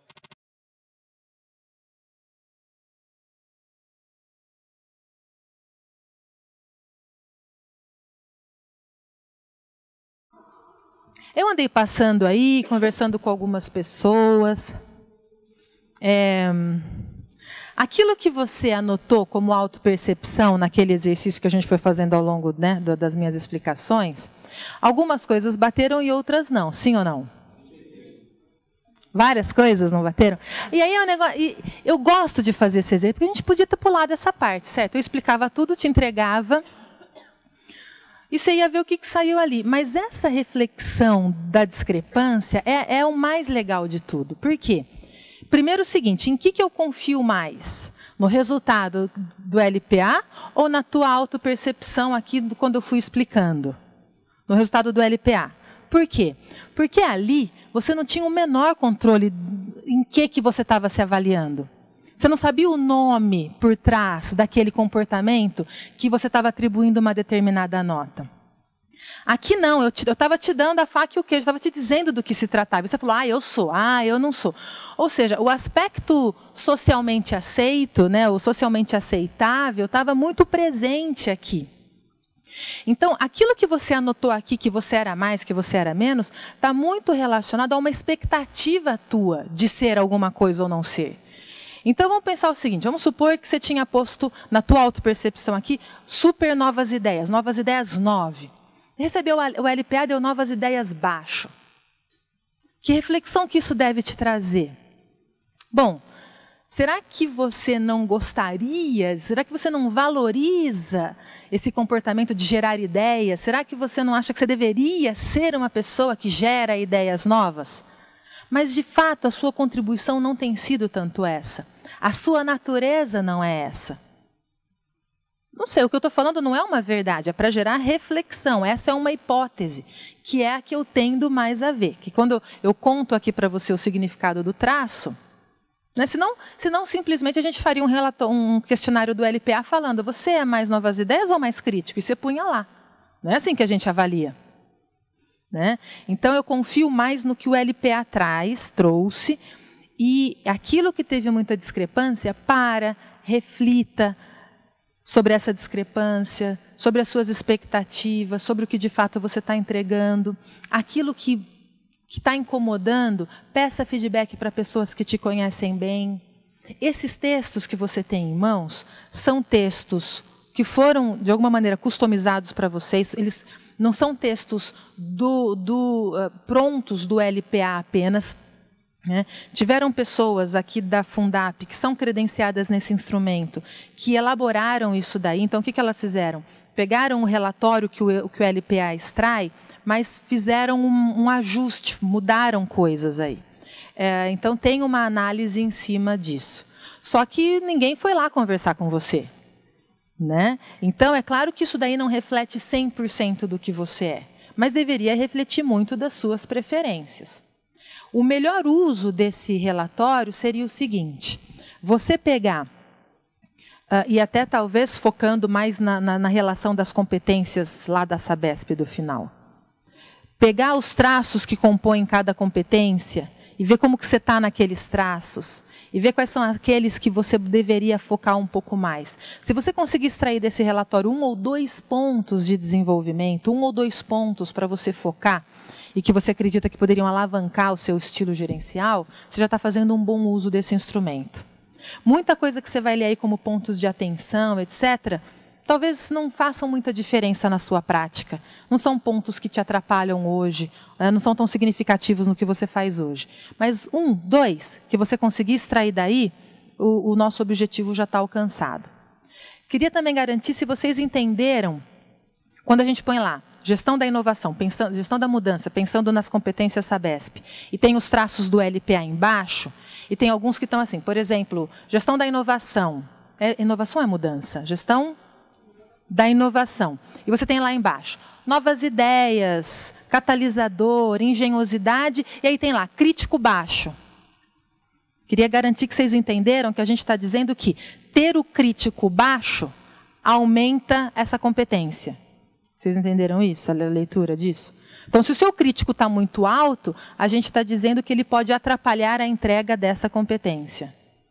B: Eu andei passando aí, conversando com algumas pessoas. Aquilo que você anotou como autopercepção naquele exercício que a gente foi fazendo ao longo, né, das minhas explicações, algumas coisas bateram e outras não, sim ou não? Várias coisas não bateram? E aí eu gosto de fazer esse exercício, porque a gente podia ter pulado essa parte, certo? Eu explicava tudo, te entregava, e você ia ver o que saiu ali. Mas essa reflexão da discrepância é o mais legal de tudo. Por quê? Primeiro o seguinte, em que eu confio mais? No resultado do LPA ou na tua autopercepção aqui quando eu fui explicando? No resultado do LPA. Por quê? Porque ali você não tinha o menor controle em que você estava se avaliando. Você não sabia o nome por trás daquele comportamento que você estava atribuindo uma determinada nota. Aqui não, eu estava te dando a faca e o queijo, estava te dizendo do que se tratava. E você falou, eu sou, eu não sou. Ou seja, o aspecto socialmente aceito, né, o socialmente aceitável, estava muito presente aqui. Então, aquilo que você anotou aqui, que você era mais, que você era menos, está muito relacionado a uma expectativa tua de ser alguma coisa ou não ser. Então, vamos pensar o seguinte, vamos supor que você tinha posto na tua autopercepção aqui, super novas ideias 9. Recebeu o LPA, deu novas ideias baixo. Que reflexão que isso deve te trazer? Bom, será que você não gostaria, será que você não valoriza esse comportamento de gerar ideias? Será que você não acha que você deveria ser uma pessoa que gera ideias novas? Mas, de fato, a sua contribuição não tem sido tanto essa. A sua natureza não é essa. Não sei, o que eu estou falando não é uma verdade, é para gerar reflexão. Essa é uma hipótese, que é a que eu tendo mais a ver. Que quando eu conto aqui para você o significado do traço, né, senão simplesmente a gente faria um questionário do LPA falando, você é mais novas ideias ou mais crítico? E você punha lá. Não é assim que a gente avalia. Né? Então, eu confio mais no que o LPA trouxe, e aquilo que teve muita discrepância, reflita sobre essa discrepância, sobre as suas expectativas, sobre o que de fato você está entregando. Aquilo que que está incomodando, peça feedback para pessoas que te conhecem bem. Esses textos que você tem em mãos são textos que foram, de alguma maneira, customizados para vocês. Eles não são textos prontos do LPA apenas. Né? Tiveram pessoas aqui da Fundap, que são credenciadas nesse instrumento, que elaboraram isso daí. Então, o que elas fizeram? Pegaram o relatório que o LPA extrai, mas fizeram um ajuste, mudaram coisas aí. Então, tem uma análise em cima disso. Só que ninguém foi lá conversar com você. Né? Então, é claro que isso daí não reflete 100% do que você é, mas deveria refletir muito das suas preferências. O melhor uso desse relatório seria o seguinte: você pegar, e até talvez focando mais na relação das competências lá da Sabesp do final, pegar os traços que compõem cada competência e ver como que você está naqueles traços, e ver quais são aqueles que você deveria focar um pouco mais. Se você conseguir extrair desse relatório 1 ou 2 pontos de desenvolvimento, 1 ou 2 pontos para você focar, e que você acredita que poderiam alavancar o seu estilo gerencial, você já está fazendo um bom uso desse instrumento. Muita coisa que você vai ler aí como pontos de atenção, etc., talvez não façam muita diferença na sua prática. Não são pontos que te atrapalham hoje, não são tão significativos no que você faz hoje. Mas 1, 2, que você conseguir extrair daí, o nosso objetivo já está alcançado. Queria também garantir, se vocês entenderam, quando a gente põe lá, gestão da inovação, gestão da mudança, pensando nas competências Sabesp, e tem os traços do LPA embaixo, e tem alguns que estão assim, por exemplo, gestão da inovação. Inovação é mudança, gestão da inovação. E você tem lá embaixo, novas ideias, catalisador, engenhosidade, e aí tem lá, crítico baixo. Queria garantir que vocês entenderam que a gente está dizendo que ter o crítico baixo aumenta essa competência. Vocês entenderam isso, a leitura disso? Então, se o seu crítico está muito alto, a gente está dizendo que ele pode atrapalhar a entrega dessa competência.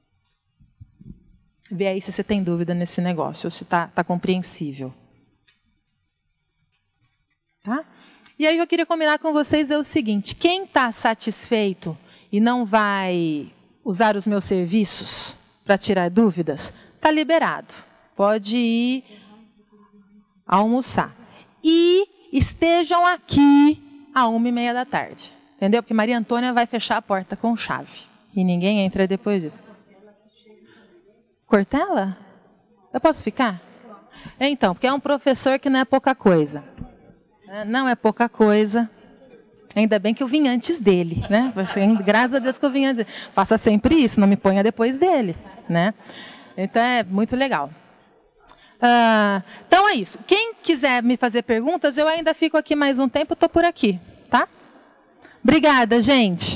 B: Vê aí se você tem dúvida nesse negócio, ou se está compreensível. Tá? E aí eu queria combinar com vocês o seguinte: quem está satisfeito e não vai usar os meus serviços para tirar dúvidas, está liberado. Pode ir almoçar. E estejam aqui às 1h30 da tarde. Entendeu? Porque Maria Antônia vai fechar a porta com chave. E ninguém entra depois disso. Cortella? Eu posso ficar? Então, porque é um professor que não é pouca coisa. Não é pouca coisa. Ainda bem que eu vim antes dele, né? Graças a Deus que eu vim antes dele. Faça sempre isso, não me ponha depois dele, né? Então é muito legal. Então é isso. Quem quiser me fazer perguntas, eu ainda fico aqui mais um tempo, estou por aqui, tá? Obrigada, gente.